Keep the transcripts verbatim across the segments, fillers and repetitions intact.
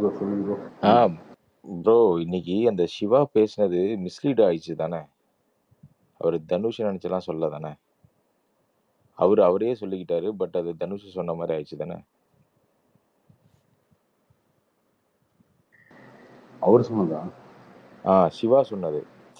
Bro சொல்லுங்க bro. ஆ bro இன்னைக்கு அந்த சிவா பேசினது மிஸ்லீட் ஆயிடுச்சு தானே? அவர் தனுஷ் நினைச்செல்லாம் சொல்ல தானே? அவர் அவரே சொல்லிக்கிட்டாரு. பட் அது தனுஷ் சொன்ன மாதிரி ஆயிடுச்சு தானே? அவர் சொன்னதா? ஆ சிவா சொன்னது.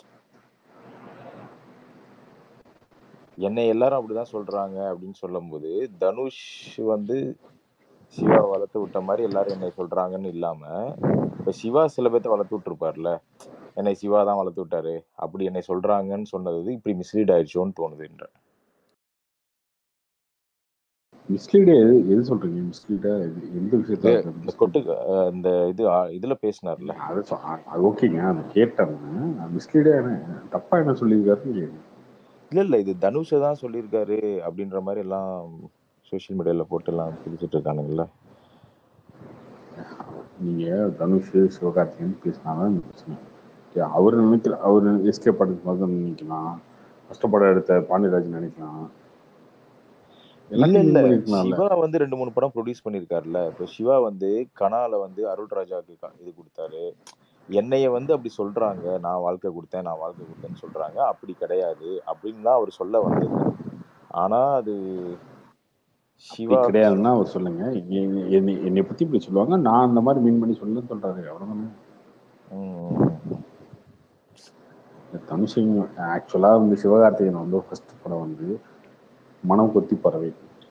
என்னை எல்லாரும் அப்படிதான் சொல்றாங்க அப்படின்னு சொல்லும்போது தனுஷ் வந்து சிவா வளர்த்து விட்ட மாதிரி எல்லாரும் என்னை சொல்றாங்கன்னு இல்லாம இப்ப சிவா சில பேர்த்த வளர்த்து விட்டுருப்பார்ல, என்னை சிவா தான் வளர்த்து விட்டாரு அப்படி என்னை சொல்றாங்கன்னு சொன்னது இப்படி மிஸ்லீட் ஆயிடுச்சோன்னு தோணுதுன்ற. மிஸ்லீடே எது எது சொல்றீங்க? மிஸ்லீடா எந்த இது விஷயத்துல இந்த கொட்டு அஹ், இந்த இது ஆ- இதுல பேசினார்ல. அது சொ- அது ஓகேங்க, அது கேட்டேன். மிஸ்லீடே தப்பா என்ன சொல்லியிருக்காருன்னு கேட்குறேன். இல்ல இல்ல இது தனுஷை தான் சொல்லியிருக்காரு அப்படின்ற மாதிரி எல்லாம் சோஷியல் மீடியால போட்டு எல்லாம் பிடிச்சிட்டு இருக்கானுங்கல்ல. நீங்க தனுஷ் சிவகார்த்திகேயன் பேசினாதான் பிரச்சனை. Okay, அவர் நினைக்கல, அவர் எஸ்கே படத்துக்கு வந்து நினைக்கலாம், கஷ்டப்பட எடுத்த பாண்டியராஜ் நினைக்கலாம், இல்ல எல்லாத்தையும் இல்ல மீன் பண்ணிருக்கலாம்ல. சிவா வந்து ரெண்டு மூணு படம் ப்ரொடியூஸ் பண்ணிருக்காருல்ல. இப்போ சிவா வந்து கனால வந்து அருள் ராஜாக்கு க- இது கொடுத்தாரு. என்னைய வந்து அப்படி சொல்றாங்க, நான் வாழ்க்கை கொடுத்தேன் நான் வாழ்க்கை கொடுத்தேன்னு சொல்றாங்க, அப்படி கிடையாது அப்படின்னு தான் அவர் சொல்ல வந்தது. ஆனா அது அப்படி சிவா கிடையாதுன்னா அவர் சொல்லுங்க. என்னை என்னை- என்னை பத்தி இப்படி சொல்லுவாங்க, நான் அந்த மாதிரி மீன் பண்ணி சொல்லுன்னு சொல்றாரு. அவ்வளவுதானே. ம், ம், ம். தனுஷிங் ஆக்சுவலா வந்து சிவகார்த்திகேயன் வந்து ஃபர்ஸ்ட் படம் வந்து மனம் கொத்தி பறவை,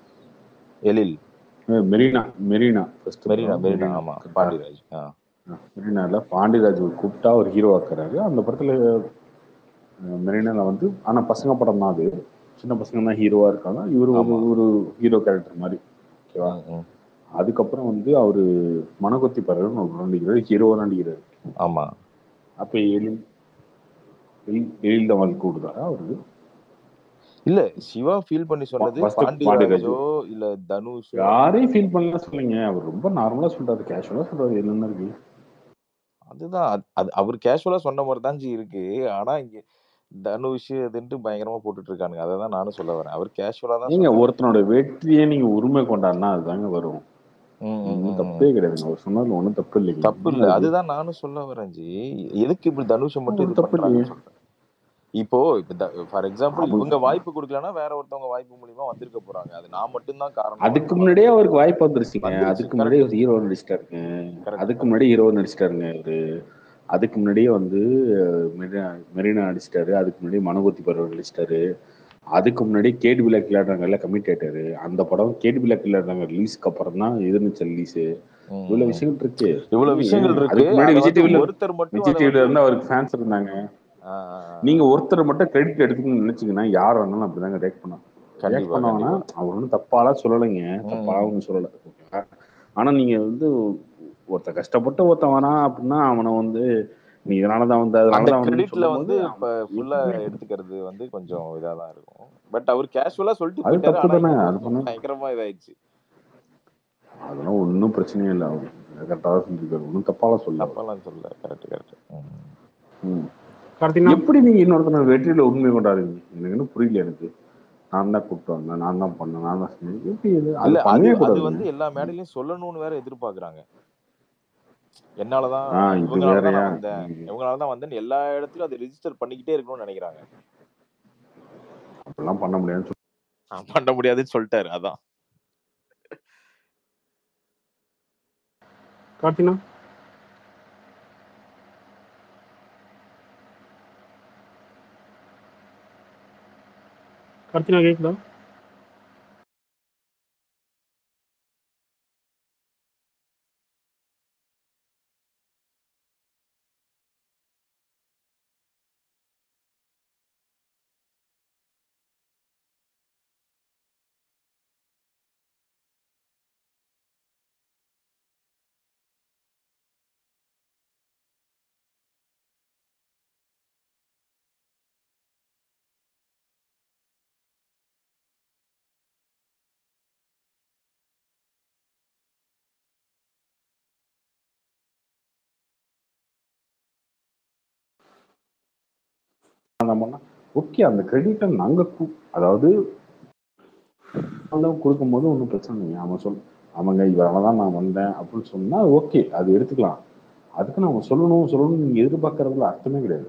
எழில் அஹ் மெரினா மெரினா ஃபர்ஸ்ட் மெரினா படம் மெரினா மெரினா ஆமா கரெக்டா? பாண்டியராஜ். ஆ மெரினால பாண்டியராஜ் கூப்பிட்டா ஒரு ஹீரோ ஆக்குறாரு அந்த படத்துல. அஹ் மெரினால வந்து ஆனா பசங்க படம் தான் அது, சின்ன பசங்க தான் ஹீரோவா இருக்காங்க, இவர் ஒரு ஆமா. ஒரு ஹீரோ கேரக்டர் மாதிரி. ஓகேவா? ம், ம். அதுக்கப்புறம் வந்து அவரு மனகொத்தி பறவைன்னு ஒரு நடிக்கிறாரு, ஹீரோவா நடிக்கிறாரு. ஆமா அப்ப எழில் எழில் எழில் தான் வாழ்க்கை விடுதாரா அவருக்கு? இல்ல சிவா ஃபீல் பண்ணி சொன்னது ஃபர்ஸ்ட் பாண்டியராஜ். பாண்டியராஜோ இல்ல தனுஷோ. யாரையும் ஃபீல் பண்ணலாம் சொல்லுங்க, அவர் ரொம்ப நார்மலா சொல்றாரு, கேஷுவலா சொல்றாரு. என்னென்ன இருக்கு? அதுதான் அது அது அவர் கேஷுவலா சொன்ன மாதிரி தான் ஜி இருக்கு. ஆனா இங்க தனுஷ் அதுன்ட்டு பயங்கரமா போட்டுட்டு இருக்கானுங்க. அதை தான் நானும் சொல்ல வரேன். அவர் கேஷுவலா தான் ஏங்க சொன்னாரு. ஒருத்தனோட வெற்றியை நீங்க உரிமை கொண்டாடினா அதுதாங்க வரும். ம், ம், ஒன்றும் ம், தப்பே ம். கிடையாதுங்க, அவர் சொன்னதுல ஒன்றும் தப்பு இல்லைங்க. தப்பு இல்ல. என்னங்க அது? அதுதான் நானும் சொல்ல வரேன் ஜி. எதுக்கு இப்படி தனுஷை மட்டும் ஒரு இது தப்பு இல்லையே. பண்றாங்கன்னு சொல்றேன். இப்போ இப்ப ஃபார் எக்ஸாம்பிள் இவங்க அவங்க வாய்ப்பு கொடுக்கலன்னா வேற ஒருத்தவங்க வாய்ப்பு மூலியமா வந்திருக்க போறாங்க. அது நான் மட்டும்தான் காரணம் அதுக்கு அப்படிலாம் முன்னாடியே அவருக்கு வாய்ப்பு வந்துருச்சுங்க. வந்துருச்சு. அதுக்கு முன்னாடியே கரெக்ட் ஒரு ஹீரோ நடிச்சிட்டாருங்க. கரெக்ட் அதுக்கு கரெக்ட். முன்னாடி ஹீரோ நடிச்சிட்டாருங்க அவரு. அதுக்கு முன்னாடியே வந்து மெரினா மெரினா நடிச்சிட்டாரு. அதுக்கு முன்னாடி மனோகத்தி பருவம் நடிச்சிட்டாரு. அதுக்கு முன்னாடி கேட் பிளாக் விளையாடுறாங்கல்ல, கமிட் ஆயிட்டாரு. அந்த படம் கேட் பிளாக் விளையாடுறாங்க ரிலீஸ்க்கு அப்புறம் தான் எதிர்நீச்சல் ரிலீஸ். இவ்வளவு ம். விஷயங்கள் இருக்கு. இவ்வளவு நீங்க விஷயங்கள் இருக்கு. அதுக்கு முன்னாடி அதை விஜய் வந்து டிவில ஒருத்தர் மட்டும் விஜய் அதை டிவில வந்து இருந்து அவருக்கு ஃபேன்ஸ் இருந்தாங்க. ஆ, ஆ, ஆ, ஆ. நீங்க ஒருத்தர் மட்டும் கிரெடிட் எடுத்துக்கணும்னு நினைச்சீங்கன்னா யார் வேணாலும் அப்படிதாங்க ரியாக்ட் பண்ணலாம். ரியாக்ட் கண்டிப்பா பண்ணவனா கண்டிப்பா. அவர் ஒன்றும் தப்பாலாம் சொல்லலைங்க, தப்பா ம். ஒன்றும் சொல்லலை. ஓகேவா? ஆனா நீங்க வந்து ஒருத்தன் கஷ்டப்பட்டு ஒருத்தன் வரான் அப்படின்னா அவனை வந்து நீ இதனாலதான் வந்து அந்த அதனாலதான் வந்து கிரெடிட்ல சொல்லும் போது வந்து இப்ப ஃபுல்லா எப்பவுமே எடுத்துக்கிறது வந்து கொஞ்சம் இதா தான் இருக்கும். பட் அவர் கேஷுவலா சொல்லிட்டு அது போயிட்டாரு. தப்பு ஆனா தானே. என்னமோ அது பண்ண பயங்கரமா இதாயிடுச்சு. அதெல்லாம் ஒன்றும் பிரச்சனையே இல்லை. அவர் கரெக்டாக தான் செஞ்சிருக்காரு, ஒன்றும் தப்பாலாம் சொல்ல அவர். தப்பாலாம் சொல்லல. Correct correct. ம். கார்த்தினா எப்படி நீங்க இன்னொருத்தன வெற்றியில உண்மை கொண்டாடுறீங்க? எனக்கு இன்னும் புரியல. எனக்கு நான் தான் கூப்பிட்டு வந்தேன், நான் தான் பண்ணேன், நான் தான் செஞ்சேன். எப்படி இது? அது இல்ல அது பண்ணவே அது கூடாதுங்க. வந்து எல்லா மேடையிலயும் சொல்லணும்னு வேற எதிர்பார்க்கறாங்க. என்னாலதான் ஆ இது இவங்களாலதான் வேறயா? நான் வந்தேன், ம். இவங்களாலதான் வந்தேன்னு எல்லா இடத்துலயும் அதை ரிஜிஸ்டர் பண்ணிக்கிட்டே இருக்கணும்னு நினைக்கிறாங்க. அப்படிலாம் பண்ண முடியாதுன்னு சொல்லி நான் பண்ண முடியாதுன்னு சொல்லிட்டாரு. அதான் கார்த்தினா கார்த்தினா கேக்குதா? ஓகே, அந்த கிரெடிட்டை நாங்க கு- அதாவது கொடுக்கும்போது ஒன்றும் பிரச்சனை இல்லைங்க. அவன் சொல் அவங்க இவரால தான் நான் வந்தேன் அப்படின்னு சொன்னா ஓகே, அது எடுத்துக்கலாம். அதுக்கு நம்ம சொல்லணும் சொல்லணும்னு நீங்க எதிர்பார்க்கறதுல அர்த்தமே கிடையாது.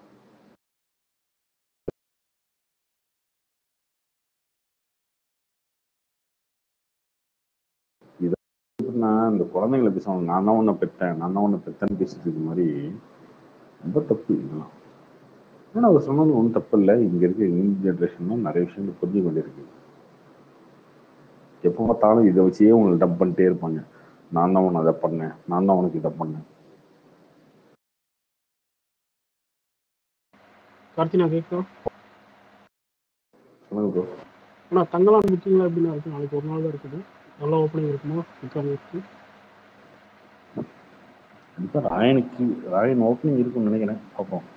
இது எப்படின்னா இந்த குழந்தைங்களை பேசுவாங்க, நான் தான் ஒன்ன பெற்றேன் நான் தான் ஒன்ன பெற்றேன்னு பேசிட்டு இருக்க மாதிரி ரொம்ப தப்பு இதெல்லாம். ஆனால் அவர் சொன்னது ஒன்றும் தப்பு இல்லை. இங்க இருக்க யங் ஜென்ரேஷன் நிறைய விஷயங்கள் புரிஞ்சு கொண்டிருக்கு. எப்போ பார்த்தாலும் இதை வச்சே உங்களை டப் பண்ணிட்டே இருப்பாங்க. நான் தான் உனக்கு அதை பண்ணேன், நான் தான் உனக்கு இதை பண்ணேன். கார்த்தினா கேட்கா சொல்லுங்க ப்ரோ. ஆனால் தங்கலான் புக்கிங்லாம் எப்படின்னா இருக்கு? நாளைக்கு ஒரு நாள் தான் இருக்குது. நல்லா ஓப்பனிங் இருக்குமா? இருக்கு கண்டிப்பா ராயனுக்கு ராயன் ஓப்பனிங் இருக்கும்னு நினைக்கிறேன். பார்ப்போம்.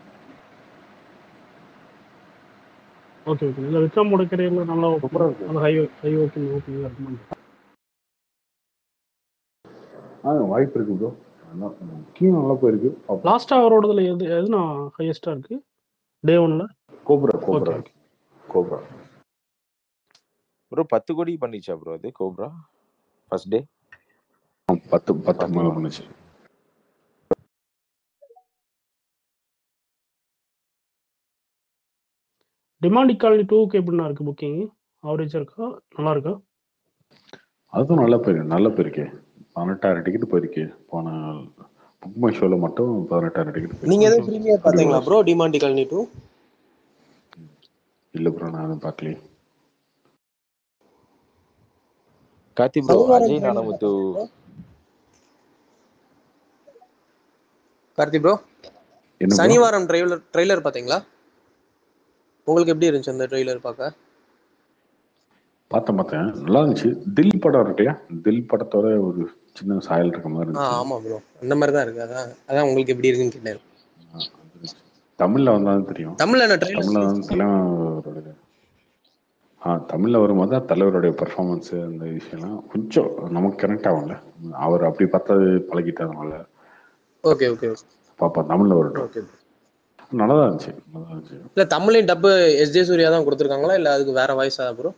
Okay okay. இல்லை விக்ரமோட கரியரில் நல்லா ஓப்பன், அது ஹை ஹை ஓப்பனிங் ஓப்பனிங்காக இருக்குமா? ஆ வாய்ப்பு இருக்கு ப்ரோ. முக்கியம் நல்லா போயிருக்கு. லாஸ்ட்டாக அவரோடதுல எது எதுனா ஹையஸ்ட்டாக இருக்கு டே ஒன்ல? கோப்ரா கோப்ரா கோப்ரா ப்ரோ பத்து கோடி பண்ணிச்சா ப்ரோ அது கோப்ரா ஃபர்ஸ்ட் டே? பத்து பத்து மேலே பண்ணுச்சு. டிமாண்ட் இக்காலனி டூக்கு எப்படின்னா இருக்கு புக்கிங்? ஆவரேஜாக இருக்கா? நல்லா இருக்கா? அதுவும் நல்லா போயிருக்கு, நல்ல போயிருக்கு. பதினெட்டாயிரம் டிக்கெட் போயிருக்கு. போன புக் மை ஷோல மட்டும் பதினெட்டாயிரம் டிக்கெட். நீங்க எதுவும் பிரீமியர் பாத்தீங்களா ப்ரோ டிமாண்ட் இக்காலனி டூ? இல்ல ப்ரோ, நான் அதை பார்க்கல. கார்த்தி ப்ரோ அஜய் நானமுத்து கார்த்தி ப்ரோ சனிவாரம் ட்ரெய்லர் ட்ரெய்லர் பாத்தீங்களா? உங்களுக்கு எப்படி இருந்துச்சு அந்த ட்ரெய்லர் பார்க்க? பார்த்தேன் பார்த்தேன் நல்லா இருந்துச்சு. தில் படம் இருக்கையா, தில் படத்தோட ஒரு சின்ன சாயல் இருக்க மாதிரி இருந்துச்சு. ஆமா ப்ரோ, அந்த மாதிரி தான் இருக்கு. அதான் அதான் உங்களுக்கு எப்படி இருக்குன்னு கேட்டேன். தமிழ்ல வந்தாலும் தெரியும். தமிழ்ல என்ன ட்ரெய்லர்? தமிழ்ல வந்து தலைவரோட ஆ தமிழ்ல வரும்போது தான் தலைவருடைய பெர்ஃபார்மன்ஸ் அந்த விஷயம்லாம் கொஞ்சம் நமக்கு கனெக்ட் ஆகும்ல. அவர் அப்படி பார்த்தது பழகிட்டதுனால ஓகே ஓகே பாப்பா தமிழ்ல வரட்டும். ஓகே நல்லா தான் இருந்துச்சு, நல்லா இருந்துச்சு. இல்ல தமிழையும் டப்பு எஸ் ஜே சூர்யா தான் கொடுத்துருக்காங்களா இல்ல அதுக்கு வேற வாய்ஸா ப்ரோ?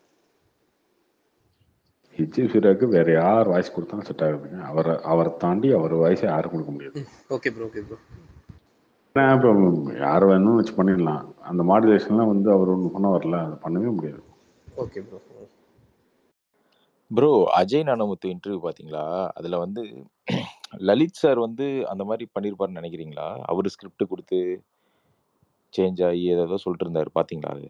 எஸ் ஜே சூர்யாவுக்கு வேற யார் வாய்ஸ் கொடுத்தாலும் செட் ஆகுதுங்க. அவரை அவரை தாண்டி அவர் வாய்ஸை யாரும் கொடுக்க முடியாது. Okay bro okay bro. ஏன்னா இப்போ யார் வேணும்னு வச்சு பண்ணிடலாம். அந்த மாடுலேஷன்லாம் வந்து அவர் ஒன்று பண்ண வரல, அது பண்ணவே முடியாது. Okay bro. Bro Ajay Gnanamuthu interview பார்த்தீங்களா? அதில் வந்து லலித் சார் வந்து அந்த மாதிரி பண்ணியிருப்பாருன்னு நினைக்கிறீங்களா? அவர் ஸ்கிரிப்ட் கொடுத்து சேஞ்ச் ஆகி ஏதோ சொல்லிட்டு இருந்தாரு, பார்த்தீங்களா? அது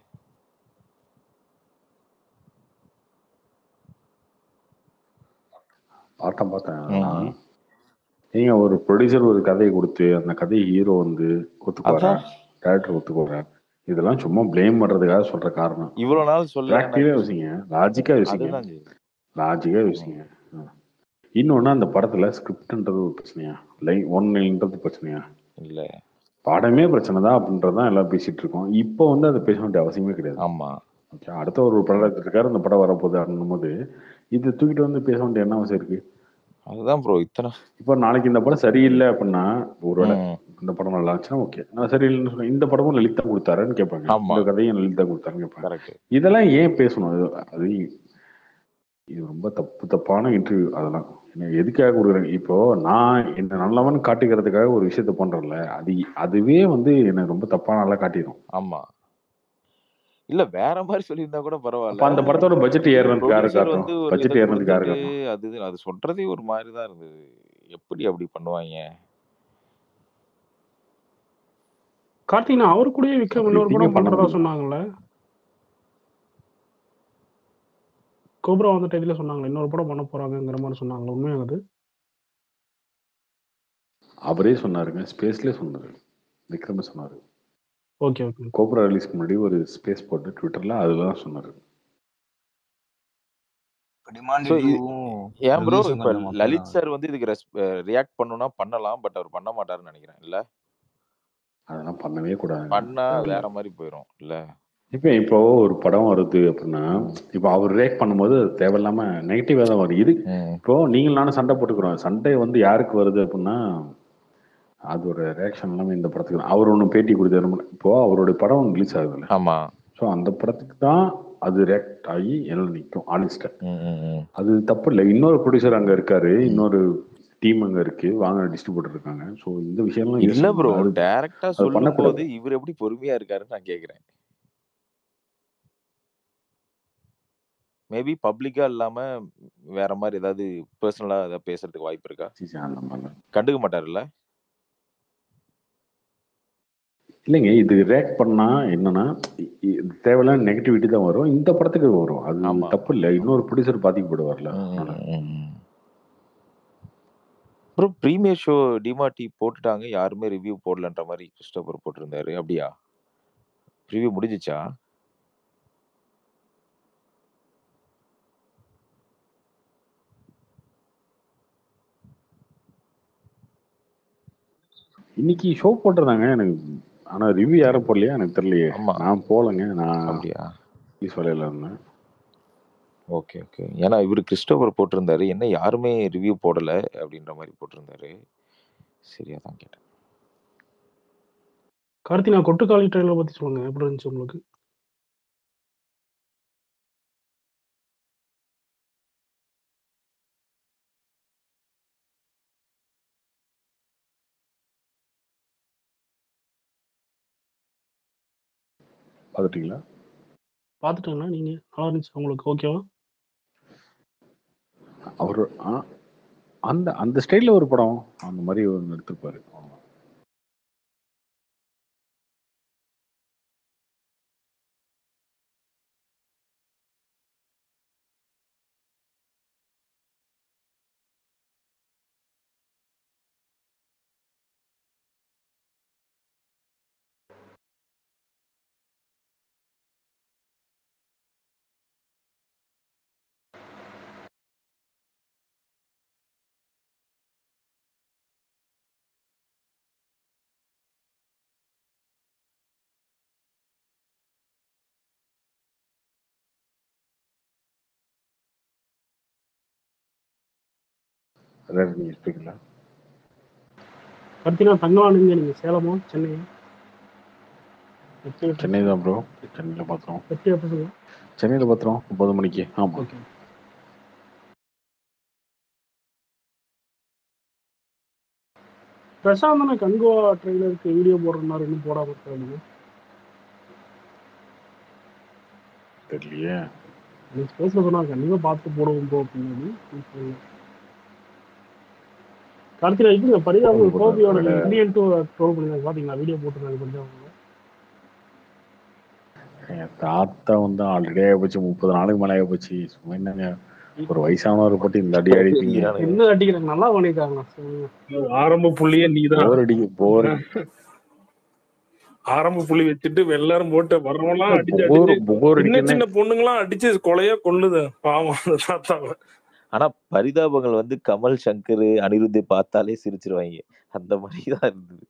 பார்த்தேன் பார்த்தேன். நீங்க ஒரு ப்ரொடியூசர் ஒரு கதையை கொடுத்து அந்த கதை ஹீரோ வந்து ஒத்துக்குவாரா, டேரக்டர் ஒத்துக்குவாரா? இதெல்லாம் சும்மா பிளேம் பண்றதுக்காக சொல்ற காரணம். இவ்வளவு நாள் சொல்ல ப்ராக்டிக்கலா யோசிங்க, லாஜிக்கா யோசிங்க, லாஜிக்கா யோசிங்க. இன்னொன்னு அந்த படத்துல ஸ்கிரிப்ட்ன்றது ஒரு பிரச்சனையா, லைன் ஒன் லைன்ன்றது பிரச்சனையா? இல்ல, படமே பிரச்சனை தான் அப்படின்றதான் எல்லாம் பேசிட்டு இருக்கோம். இப்போ வந்து அதை பேச வேண்டிய அவசியமே கிடையாது. ஆமா, ஓகே, அடுத்த ஒரு படம் எடுத்துருக்காரு, அந்த படம் வரப்போகுது அப்படின்னும் போது இது தூக்கிட்டு வந்து பேச வேண்டிய என்ன அவசியம் இருக்கு? அதுதான் ப்ரோ. இத்தனை இப்போ நாளைக்கு இந்த படம் சரியில்லை அப்படின்னா, ஒருவேளை இந்த படம் நல்லா இருந்துச்சுன்னா ஓகே, நான் சரியில்லைன்னு சொன்னேன், இந்த படமும் லலிதா கொடுத்தாருன்னு கேட்பாங்க, இந்த கதையும் லலிதா கொடுத்தாருன்னு கேட்பாங்க. இதெல்லாம் ஏன் பேசணும்? அது இது ரொம்ப தப்பு தப்பான இன்டர்வியூ. அதெல்லாம் எதுக்காக கொடுக்குறேன்? இப்போ நான் என்ன நல்லவன் காட்டிக்கிறதுக்காக ஒரு விஷயத்த பண்றேன்ல, அது அதுவே வந்து என்ன ரொம்ப தப்பான நல்லா காட்டிடும். ஆமா, இல்ல வேற மாதிரி சொல்லியிருந்தா கூட பரவாயில்ல. அந்த படத்தோட பட்ஜெட் ஏறதுக்கு யாரு காரணம்? பட்ஜெட் ஏறதுக்கு யாரு காரணம்? அது அது சொல்றதே ஒரு மாதிரி தான் இருந்தது. எப்படி அப்படி பண்ணுவாங்க? கார்த்தினா அவரு கூடயே விக்ரம் இன்னொரு படம் பண்றதா சொன்னாங்கல்ல, கோப்ரா வந்த டைம்ல சொன்னாங்க இன்னொரு படம் பண்ண போறாங்கங்கிற மாதிரி சொன்னாங்க. உண்மையானது? அவரே சொன்னாருங்க, ஸ்பேஸ்லயே சொன்னாரு, விக்ரமே சொன்னாரு. Okay okay. கோப்ரா ரிலீஸ்க்கு முன்னாடி ஒரு ஸ்பேஸ் போட்டு ட்விட்டர்ல அதுதான் சொன்னாரு. ஏன் ப்ரோ இப்ப லலித் சார் வந்து இதுக்கு ரியாக்ட் பண்ணனும்னா பண்ணலாம், பட் அவர் பண்ண மாட்டாருன்னு நினைக்கிறேன். இல்ல அதெல்லாம் பண்ணவே கூடாது, பண்ணா வேற மாதிரி போயிடும் இல்ல. இப்போ இப்போ ஒரு படம் வருது அப்படின்னா, இப்போ அவர் ரியாக்ட் பண்ணும்போது தேவையில்லாம நெகட்டிவா தான் வரும். இது இப்போ நீங்கள் நானும் சண்டை போட்டுக்கிறோம், சண்டை வந்து யாருக்கு வருது அப்படின்னா அது ஒரு ரியாக்ஷன் எல்லாமே இந்த படத்துக்கு தான். அவர் ஒன்றும் பேட்டி கொடுத்தாரு, இப்போ அவருடைய படம் ரிலீஸ் ஆகுதுல்ல. ஆமா. ஸோ அந்த படத்துக்கு தான் அது ரியாக்ட் ஆகி எல்லாம் நிற்கும் ஆடியன்ஸ்ட. ம், ம், ம். அது தப்பு இல்லை. இன்னொரு ப்ரொடியூசர் அங்க இருக்காரு, இன்னொரு டீம் அங்க இருக்கு, வாங்க டிஸ்ட்ரிபியூட்டர் இருக்காங்க. ஸோ இந்த விஷயம்லாம் இல்ல யோசிக்கணும். ப்ரோ, அது டைரக்டா அது சொல்லும் போது பண்ணக்கூடாது. இவர் எப்படி பொறுமையா இருக்காருன்னு நான் கேக்குறேன். மேபி பப்ளிக்கா இல்லாம வேற மாதிரி ஏதாவது பர்சனலா ஏதாவது பேசுறதுக்கு வாய்ப்பு இருக்கா? சரி, அந்த மாதிரிலாம் கண்டுக்க மாட்டாருல்ல? இல்லைங்க. இது ரியாக்ட் பண்ணா என்னன்னா இ- இ- தேவையில்லாம நெகட்டிவிட்டி தான் வரும். இந்த படத்துக்கு வரும். அது ஆமா. தப்பு இல்லை. இன்னொரு ப்ரொடியூசர் பாதிக்கப்படுவார்ல. ம், அதனால ம், ம். ப்ரோ ப்ரீமியர் ஷோ டிமார்டி போட்டுட்டாங்க, யாருமே ரிவ்யூ போடலன்ற மாதிரி கிறிஸ்டோபர் போட்டிருந்தாரு. அப்படியா? ரிவ்யூ முடிஞ்சிச்சா? இன்னைக்கு ஷோ போட்டிருந்தாங்க எனக்கு. ஆனா ரிவ்யூ யாரும் போடலையா எனக்கு தெரியலையே. ஆமா. நான் போகலைங்க. நான் அப்படியா? ப்ளீஸ் வேலையில் இருந்தேன். Okay okay. ஏன்னா இவர் கிறிஸ்டோபர் போட்டிருந்தாரு, என்ன யாருமே ரிவ்யூ போடல அப்படின்ற மாதிரி போட்டிருந்தாரு. சரியா தான் கேட்டேன். கார்த்தி, நான் கொட்டுக்காளி ட்ரெயிலர் பத்தி சொல்லுங்க, எப்படி இருந்துச்சு உங்களுக்கு? பார்த்துட்டீங்களா? பார்த்துட்டேன்னா நீங்க நல்லா இருந்துச்சு உங்களுக்கு, ஓகேவா? அவர் அந்த அந்த ஸ்டைலில் ஒரு படம் அந்த மாதிரி ஒன்று எடுத்திருப்பாரு. அதாவது நீங்கள் இருப்பீங்களா? கார்த்தி, நான் தங்கலாம் நீங்க நீங்க சேலமா சென்னையா? வெற்றி சென்னை தான் ப்ரோ. சென்னையில் பார்த்தோம். வெற்றி எப்போ சொல்லுங்க. சென்னையில் பார்த்தோம் ஒன்பது மணிக்கு. ஆமாம். ஓகே. பிரசாந்த் தானே கங்குவா ட்ரெயிலருக்கு வீடியோ போடுறதுனால இன்னும் போடாம இருக்காங்க. தெரியலையே. நீங்க பேச சொன்னா கண்டிப்பா பார்த்து போடுவோம் ப்ரோ அப்படின்னு. கார்த்திகா இது பரிதாபம் கோபியோட இந்தியன் டூ ட்ரோல் பண்ணி பாத்தீங்களா? வீடியோ போட்டுருந்தாங்க கொஞ்சம். என் தாத்தா வந்து ஆல்ரெடி ஆகிப்போச்சு, முப்பது நாளுக்கு மேலே ஆகிப்போச்சு. சும்மா என்னங்க ஒரு வயசானவரை போட்டு இந்த அடி அடிப்பீங்க. என்ன அடிக்கிறாங்க, நல்லா பண்ணிருக்காங்க. ஆரம்ப புள்ளியே நீதான். போர் அடி போர் ஆரம்ப புள்ளி வச்சுட்டு எல்லாரும் போட்டு வரவெல்லாம் அடிச்சு போர் அடிச்சு போர் சின்ன அடிக்கணும். சின்ன பொண்ணுங்களாம் அடிச்சு கொலையா கொள்ளுது பாவம் அந்த தாத்தாவை. ஆனா பரிதாபங்கள் வந்து கமல், சங்கர், அனிருத்தை பார்த்தாலே சிரிச்சிருவாங்க. அந்த மாதிரி தான் இருந்தது.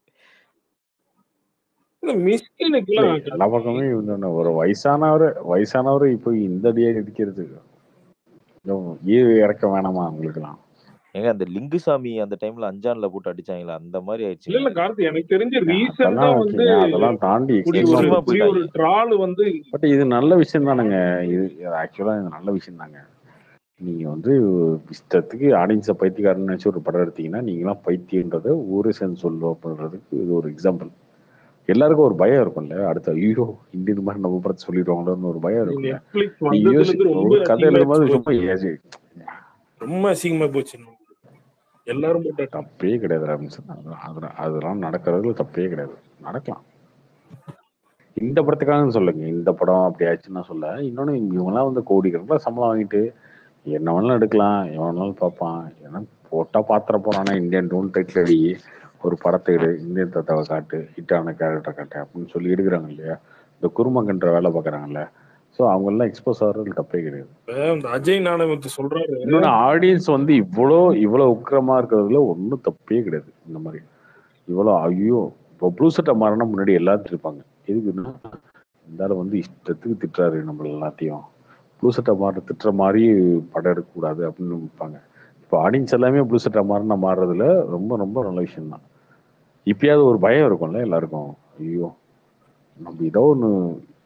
மிஸ்கினுக்குலாம் எல்லா பக்கமே இவங்க ஒரு வயசானவர் வயசானவர் இப்போ இந்த அடியை அடிக்கிறதுக்கு ஈவு இறக்க வேணாமா உங்களுக்குலாம்? ஏங்க அந்த லிங்குசாமி அந்த டைம்ல அஞ்சான்ல போட்டு அடிச்சாங்களா, அந்த மாதிரி இல்ல ஆயிடுச்சு. இல்ல கார்த்தி, எனக்கு தெரிஞ்ச ரீசெண்டா அதெல்லாம் வந்து ஓகேங்க, அதெல்லாம் தாண்டி இப்படி extreme ஆ ஒரு extreme ஆ இப்படி ஒரு போயிட்டாங்க. ட்ரால் வந்து பட் இது நல்ல விஷயம் தானுங்க. இது ஆக்சுவலா இது நல்ல விஷயம் தாங்க. நீங்க வந்து இஷ்டத்துக்கு ஆடியன்ஸை பைத்தியக்காரன்னு நினைச்சு ஒரு படம் எடுத்தீங்கன்னா நீங்களாம் பைத்தியன்றதை ஊரே சேர்ந்து சொல்லுவோம் அப்படின்றதுக்கு இது ஒரு எக்ஸாம்பிள். எல்லாருக்கும் ஒரு பயம் இருக்கும்ல, அடுத்த ஐயோ இந்தியன் மாதிரி நம்ம படத்தை சொல்லிடுவாங்களோன்னு ஒரு பயம் இருக்கும்ல. நெட்ஃபிளிக்ஸ் நீங்க வந்ததுல யோசி இருந்து ரொம்ப ஒரு கதை எழுதும் போது அசிங்கமாயிடுச்சு சும்மா போச்சு. ஏசி ரொம்ப அசிங்கமா போச்சு. எல்லாரும் போட்டு தப்பே கிடையாது ரம்ஸ். அதெல்லாம் அதெல்லாம் நடக்கிறதுல தப்பே கிடையாது, நடக்கலாம். இந்த படத்துக்காக சொல்லுங்க, இந்த படம் அப்படி ஆச்சுன்னா சொல்ல. இன்னொன்னு இவங்கெல்லாம் வந்து கோடிக்கணக்கில் சம்பளம் வாங்கிட்டு என்ன வேணாலும் எடுக்கலாம், எவன் வேணாலும் பார்ப்பான். ஏன்னா போட்டா பாத்திர போறானா இந்தியன் டூன் டைட்டில் அடி ஒரு படத்தை எடு, இந்தியன் தாத்தாவை காட்டு, ஹிட்டான கேரக்டர் காட்டு அப்படின்னு சொல்லி எடுக்கிறாங்க இல்லையா? இந்த குருமங்கன்ற வேலை பார்க்குறாங்கல்ல. ஸோ அவங்கெல்லாம் எக்ஸ்போஸ் ஆகிறது தப்பே கிடையாது. இந்த அஜய் நானவத்து சொல்றாரு. இன்னொன்று ஆடியன்ஸ் வந்து இவ்வளோ இவ்வளோ உக்கிரமா இருக்கிறதுல ஒன்றும் தப்பே கிடையாது. இந்த மாதிரி இவ்வளோ ஐயோ இப்போ ப்ளூ சட்டை மாறினா முன்னாடி எல்லாரும் இருப்பாங்க. எதுக்குன்னா இருந்தாலும் வந்து இஷ்டத்துக்கு திட்டுறாரு நம்மள எல்லாத்தையும், ப்ளூ சட்டை மாற திட்டுற மாதிரி படம் எடுக்கக்கூடாது அப்படின்னு நினைப்பாங்க. இப்போ ஆடியன்ஸ் எல்லாமே ப்ளூ சட்டை மாறினா மாறுறதுல ரொம்ப ரொம்ப நல்ல விஷயம் தான். இப்பயாவது ஒரு பயம் இருக்கும்ல எல்லாருக்கும், ஐயோ நம்ம ஏதோ ஒன்று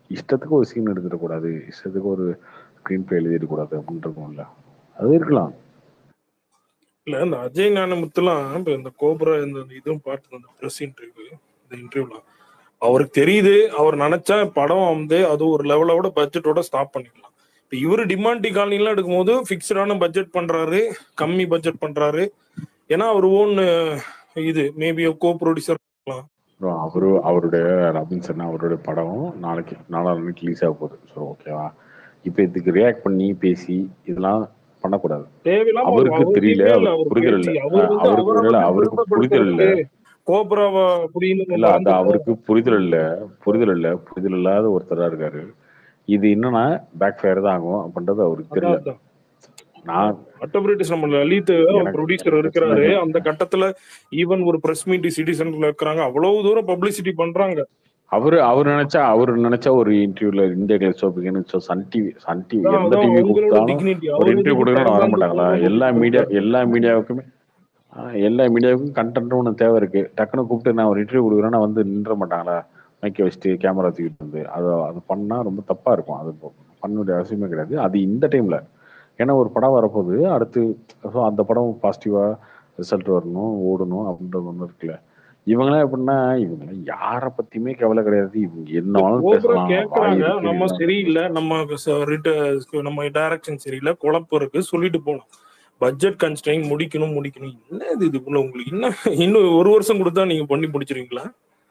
இஷ்டத்துக்கு ஒரு சீன் எடுத்துடக்கூடாது, இஷ்டத்துக்கு ஒரு ஸ்க்ரீன் பிளே எழுதிடக்கூடாது அப்படின்னு இருக்கும்ல, அது இருக்கலாம். இல்ல இந்த அஜய் ஞானமுத்துலாம் இப்ப இந்த கோப்ரா இந்த இதுவும் பார்த்து அந்த ப்ரெஸ் இன்டர்வியூ இந்த இன்டர்வியூலாம் அவருக்கு தெரியுது, அவர் நினைச்சா படம் வந்து அது ஒரு லெவலோட பட்ஜெட்டோட ஸ்டாப் பண்ணிக்கலாம். இப்ப இவரு டிமாண்டி காலனிலாம் எடுக்கும்போது பிக்சடான பட்ஜெட் பண்றாரு, கம்மி பட்ஜெட் பண்றாரு. ஏன்னா அவர் ஓன் இது மேபி கோ ப்ரொடியூசர். அவரு அவருடைய ராபின்சன் அவருடைய படம் நாளைக்கு நாளான்னைக்கு ரிலீஸ் ஆக போகுது. ஸோ ஓகேவா, இப்போ இதுக்கு ரியாக்ட் பண்ணி பேசி இதெல்லாம் பண்ணக்கூடாது. அவருக்கு தெரியல, அவருக்கு புரிதல் இல்லை, அவருக்கு இல்லை அவருக்கு புரிதல் இல்லை கோப்ராவா அப்படின்னு இல்ல அது அவருக்கு புரிதல் இல்லை புரிதல் இல்லை புரிதல் இல்லாத ஒருத்தரா இருக்காரு. இது என்னன்னா பேக் ஃபயர் தான் ஆகும் அப்படின்றது அவருக்கு தெரியல. நான் நம்ம லலித் ப்ரொடியூசர் இருக்கிறாரு, அந்த கட்டத்துல ஈவன் ஒரு பிரஸ் மீட் சிட்டிசன்ல இருக்கிறாங்க, அவ்வளவு தூரம் பப்ளிசிட்டி பண்றாங்க. அவரு அவர் நினைச்சா அவர் நினைச்சா ஒரு இன்டர்வியூல இந்தியா ஷோபிக்கு சன் டிவி சன் டிவி எந்த டிவி கொடுத்தாலும் ஒரு இன்டர்வியூ கொடுக்கணும் வர மாட்டாங்களா? எல்லா மீடியா எல்லா மீடியாவுக்குமே எல்லா மீடியாவுக்கும் கண்டென்ட் ஒன்று தேவை இருக்கு. டக்குன்னு கூப்பிட்டு நான் ஒரு இன்டர்வியூ கொடுக்குறேன், நான் வந்து நின்ற மாட்டாங்களா? மைக்க வச்சுட்டு கேமரா தூக்கிட்டு வந்து அதை அது பண்ணா ரொம்ப தப்பா இருக்கும். அது பண்ண வேண்டிய அவசியமே கிடையாது. அது இந்த டைம்ல ஏன்னா ஒரு படம் வரப்போகுது அடுத்து, ஸோ அந்த படம் பாசிட்டிவா ரிசல்ட் வரணும் ஓடணும் அப்படின்றது ஒன்று இருக்குல்ல. இவங்களாம் எப்படின்னா இவங்க யாரை பத்தியுமே கவலை கிடையாது, இவங்க என்ன கேட்கறாங்க. நம்ம சரியில்லை, நம்ம நம்ம டைரக்ஷன் சரியில்லை, குழப்பம் இருக்கு சொல்லிட்டு போனோம். பட்ஜெட் கன்ஸ்ட்ரெயின் முடிக்கணும் முடிக்கணும் என்ன இது இதுக்குள்ள உங்களுக்கு என்ன இன்னும் ஒரு வருஷம் கொடுத்தா நீங்க பண்ணி முடிச்சிருவீங்களா?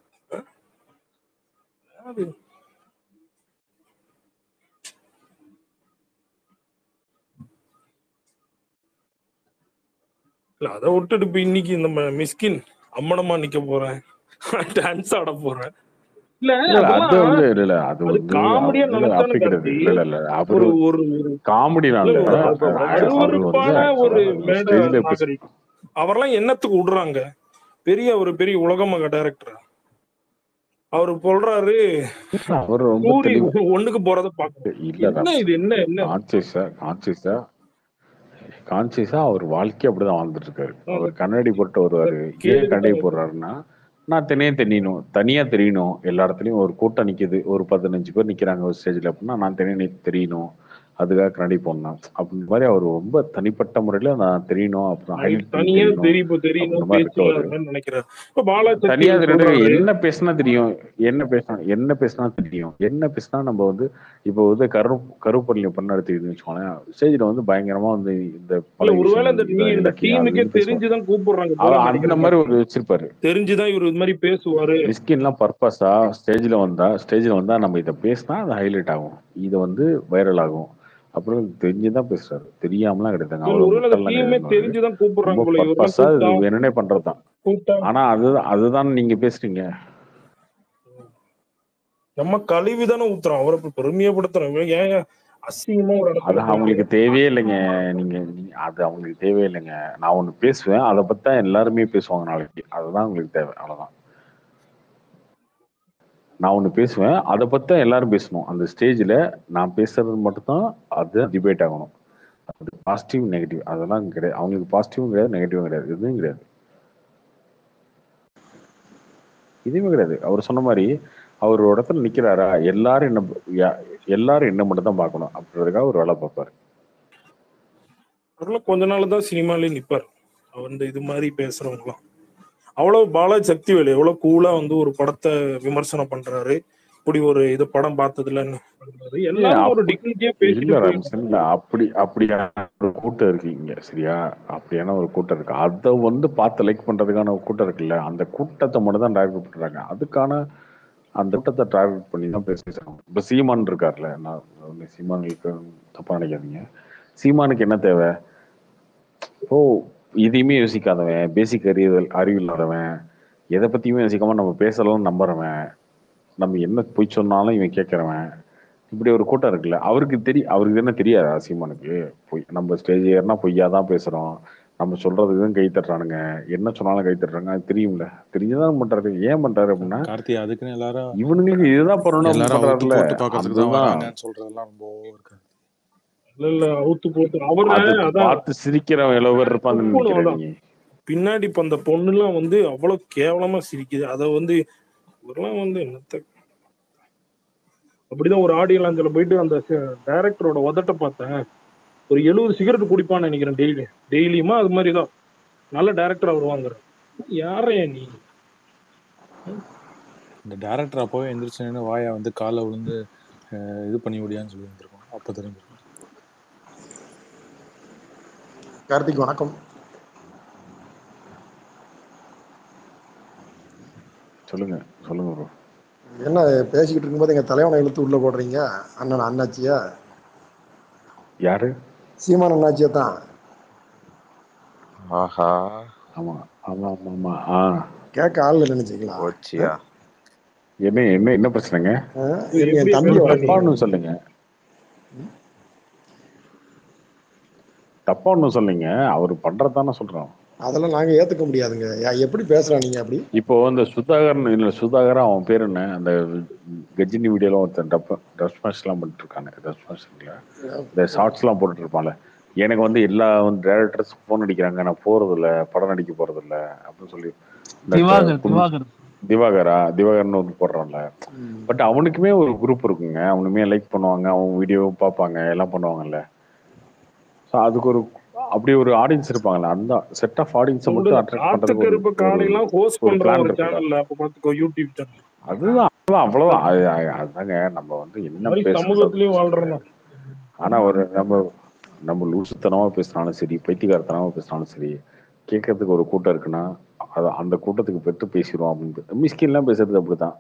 இல்ல அதை விட்டுட்டு இப்ப இன்னைக்கு நம்ம மிஸ்கின் அம்மனமா நிக்க போறேன், டான்ஸ் ஆட போறேன். இல்ல அது வந்து இல்ல அது வந்து காமெடியா அப்படிங்கிறது இல்ல இல்ல இல்ல அவரு ஒரு காமெடினால ஒரு அவரெல்லாம் என்னத்துக்கு விடுறாங்க? பெரிய ஒரு பெரிய உலகமக டைரக்டர் அவரு சொல்றாரு அவர் ஒண்ணுக்கு போறத பாக்க இல்ல. இது என்ன என்ன கான்சியஸா கான்சியஸா கான்சியஸா அவர் வாழ்க்கை அப்படிதான் வாழ்ந்துட்டு இருக்காரு. அவர் கண்ணாடி போட்டு வருவாரு. ஏன் கண்ணாடி போடுறாருன்னா நான் தனியா தெரியணும் தனியா தெரியணும் எல்லா இடத்துலயும் ஒரு கூட்டம் நிக்குது, ஒரு பதினஞ்சு பேர் நிக்கிறாங்க ஒரு ஸ்டேஜ்ல அப்படின்னா நான் தனியா தெரியணும், அதுக்காக கண்ணாடி போடணும் அப்படின்ற மாதிரி அவர் ரொம்ப தனிப்பட்ட முறையில நான் தெரியணும் அப்புறம் தனியா என்ன பேசினா தெரியும் என்ன பேசினா என்ன பேசினா தெரியும் என்ன பேசினா நம்ம வந்து இப்போ வந்து கரு கருப்பொருள் பண்ண எடுத்துக்கிட்டு வச்சுக்கோங்களேன், ஸ்டேஜ்ல வந்து பயங்கரமா வந்து இந்த தெரிஞ்சுதான் கூப்பிடுறாங்க அந்த மாதிரி ஒரு வச்சிருப்பாரு, தெரிஞ்சுதான் இவர் இது மாதிரி பேசுவாரு. மிஸ்கின்லாம் பர்பஸா ஸ்டேஜ்ல வந்தா ஸ்டேஜ்ல வந்தா நம்ம இதை பேசினா அது ஹைலைட் ஆகும், இதை வந்து வைரல் ஆகும் அப்புறம் தெரிஞ்சுதான் பேசுறாரு, தெரியாமலாம் கிடையாதுங்க. வேணும்னே பண்றதுதான். ஆனா அதுதான் அதுதான் நீங்க பேசுறீங்க, நம்ம கழிவுதானே ஊத்துறோம், அவரை பெருமையப்படுத்துறோம். ஏன் அசிங்கமா ஒரு அது அவங்களுக்கு தேவையே இல்லைங்க. நீங்க அது அவங்களுக்கு தேவையே இல்லைங்க. நான் ஒண்ணு பேசுவேன், அதை பத்தி எல்லாருமே பேசுவாங்க நாளைக்கு, அதுதான் உங்களுக்கு தேவை, அவ்வளவுதான். நான் ஒண்ணு பேசுவேன், அதை பத்தி எல்லாரும் பேசணும். அந்த ஸ்டேஜ்ல நான் பேசுறது மட்டும்தான் அது டிபேட் ஆகணும். அது பாசிட்டிவ் நெகட்டிவ் அதெல்லாம் கிடையாது. அவங்களுக்கு பாசிட்டிவும் கிடையாது நெகட்டிவும் கிடையாது, எதுவும் கிடையாது, இதுவுமே கிடையாது. அவர் சொன்ன மாதிரி அவர் ஒரு இடத்துல நிக்கிறாரா எல்லாரும் என்ன எல்லாரும் என்ன மட்டும் தான் பார்க்கணும் அப்படின்றதுக்காக ஒரு வேலை பார்ப்பாரு. அதெல்லாம் கொஞ்ச நாள் தான் சினிமாலே நிப்பார். அவர் இது மாதிரி பேசுறவங்களாம் அவ்வளவு பாலாஜி சக்திவேலு எவ்வளவு கூலா வந்து ஒரு படத்தை விமர்சனம் பண்றாரு. இப்படி ஒரு இது படம் பார்த்ததுல அப்படி அப்படியான ஒரு கூட்டம் இருக்கு இங்க, சரியா? அப்படியான ஒரு கூட்டம் இருக்கு, அதை வந்து பார்த்து லைக் பண்றதுக்கான ஒரு கூட்டம் இருக்குல்ல, அந்த கூட்டத்தை மட்டும் தான் டார்கெட் பண்றாங்க. அதுக்கான அந்த கூட்டத்தை டார்கெட் பண்ணி தான் பேசுறாங்க. இப்ப சீமான் இருக்காருல்ல, நான் சீமானுக்கு தப்பா நினைக்காதீங்க, சீமானுக்கு என்ன தேவை? ஓ இதையுமே யோசிக்காதவன், பேசிக் அறிவியல் அறிவு இல்லாதவன், எதை பத்தியுமே யோசிக்காம நம்ம பேசலாம் நம்புறவன், நம்ம என்ன பொய் சொன்னாலும் இவன் கேட்கறவன், இப்படி ஒரு கூட்டம் இருக்குல்ல. அவருக்கு தெரியும், அவருக்கு என்ன தெரியாதா சீமானுக்கு? பொய் நம்ம ஸ்டேஜ் ஏறினா பொய்யாதான் பேசுறோம், நம்ம சொல்றதுக்கு தான் கை தட்டுறானுங்க, என்ன சொன்னாலும் கை தட்டுறாங்க, அது தெரியும்ல. தெரிஞ்சுதான் பண்றாரு. ஏன் பண்றாரு அப்படின்னா அதுக்குன்னு எல்லாரும் இவனுங்களுக்கு இதுதான் பண்ணணும் பண்றாருல, அதுதான் சொல்றதெல்லாம் ரொம்ப இருக்கு. பார்த்து சிரிக்கிறவன் எவ்வளவு பேர் இருப்பாங்க பின்னாடி. இப்ப அந்த பொண்ணு எல்லாம் வந்து அவ்வளவு கேவலமா சிரிக்குது. அத வந்து இவரெல்லாம் வந்து என்னத்த அப்படிதான் ஒரு ஆடியோ லாஞ்சில் போயிட்டு அந்த டைரக்டரோட உதட்ட பார்த்தேன். ஒரு எழுபது சிகரெட் குடிப்பான்னு நினைக்கிறேன் டெய்லி டெய்லியுமா அது மாதிரி தான். நல்ல டைரக்டர் அவர் வாங்குறேன். யாரையா நீ? இந்த டேரக்டர் அப்போவே எந்திரிச்சு வாயா வந்து காலை விழுந்து இது பண்ணி முடியான்னு சொல்லி வந்திருக்கோம். அப்போ தெரிஞ்சிருக்கும். கார்த்திக் வணக்கம். சொல்லுங்க சொல்லுங்க ப்ரோ. என்ன பேசிக்கிட்டு இருக்கும்போது எங்க தலைவனை இழுத்து உள்ள போடுறீங்க? அண்ணன் அண்ணாச்சியா? யாரு? சீமான் அண்ணாச்சியா தான். ஆஹா ஆமா ஆமா ஆமா ஆமா. ஆ கேட்க ஆள் நினைச்சீங்களா? ஓச்சியா என்ன என்ன என்ன பிரச்சனைங்க? என் தம்பி தப்பான்னு சொல்லுங்க. தப்பா ஒன்றும் சொல்லுங்க. அவர் பண்றதானே சொல்றோம். அதெல்லாம் நாங்க ஏத்துக்க முடியாதுங்க. எப்படி பேசுறா நீங்க? அப்படி இப்போ இந்த சுதாகரன் இல்ல சுதாகரன் அவன் பேர் என்ன? அந்த கஜினி வீடியோலாம் ஒருத்தன் டப் டப் ஸ்மாஷ் எல்லாம் பண்ணிட்டு இருக்கானே. டப் ஸ்மாஷ்ல இந்த ஷார்ட்ஸ் எல்லாம் போட்டுட்டு இருப்பான்ல. எனக்கு வந்து எல்லா வந்து டேரக்டர்ஸ் போன் அடிக்கிறாங்க, நான் போறது இல்ல, படம் நடிக்க போறது இல்ல அப்படின்னு சொல்லி திவாகரா திவாகர்னு வந்து போடுறான்ல. பட் அவனுக்குமே ஒரு குரூப் இருக்குங்க. அவனுமே லைக் பண்ணுவாங்க, அவன் வீடியோவும் பார்ப்பாங்க, எல்லாம் பண்ணுவாங்கல்ல. ஸோ அதுக்கு ஒரு அப்படி ஒரு ஆடியன்ஸ் இருப்பாங்கல்ல. அந்த செட் ஆஃப் ஆடியன்ஸை மட்டும் அட்ராக்ட் பண்றதுக்கு காலையெல்லாம் ஹோஸ்ட் பண்ற ஒரு சேனல்ல அப்ப பாத்துக்கோ யூடியூப் சேனல். அதுதான் அதுதான் அவ்வளவுதான். அதுதாங்க நம்ம வந்து என்ன சமூகத்திலயும் வாழ்றோம். ஆனா ஒரு நம்ம நம்ம லூசுத்தனமா பேசினாலும் சரி, பைத்தியக்காரத்தனமா பேசினாலும் சரி, கேட்கறதுக்கு ஒரு கூட்டம் இருக்குன்னா அது அந்த கூட்டத்துக்கு பெற்று பேசிடுவோம் அப்படின்னு. மிஸ்கின்லாம் பேசுறது அப்படிதான்.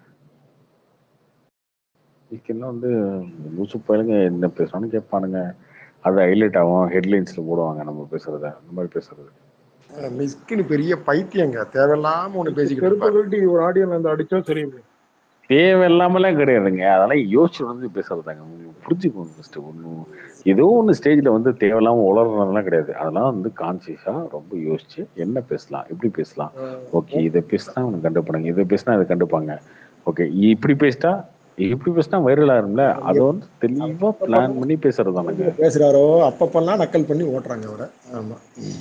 மிஸ்கின்லாம் வந்து லூசு பயிலுங்க என்ன பேசுறான்னு கேட்பானுங்க. அது ஹைலைட் ஆகும், ஹெட்லைன்ஸ்ல போடுவாங்க நம்ம பேசுறத. அந்த மாதிரி பேசுறது மிஸ்கின் பெரிய பைத்தியங்க. தேவையில்லாம ஒண்ணு பேசிக்கிட்டு இருப்பாரு. ஒரு ஆடியோல அந்த அடிச்சா சரி. தேவையில்லாமலாம் கிடையாதுங்க. அதெல்லாம் யோசிச்சு வந்து பேசுறதாங்க. உங்களுக்கு புரிஞ்சுக்கோங்க ஃபர்ஸ்ட். ஒன்றும் ஏதோ ஒன்று ஸ்டேஜ்ல வந்து தேவையில்லாம உளறலாம் கிடையாது. அதெல்லாம் வந்து கான்சியஸா ரொம்ப யோசிச்சு என்ன பேசலாம், எப்படி பேசலாம். ஓகே இதை பேசினா உனக்கு கண்டுப்பாங்க, இதை பேசினா இதை கண்டுப்பாங்க. ஓகே இப்படி பேசிட்டா இப்படி பேசினா வைரல் ஆகும்ல. அதை வந்து தெளிவா பிளான் பண்ணி பேசுறதானுங்க. பேசுறாரோ அப்பப்பெல்லாம் நக்கல் பண்ணி ஓட்டுறாங்க அவரை. ஆமா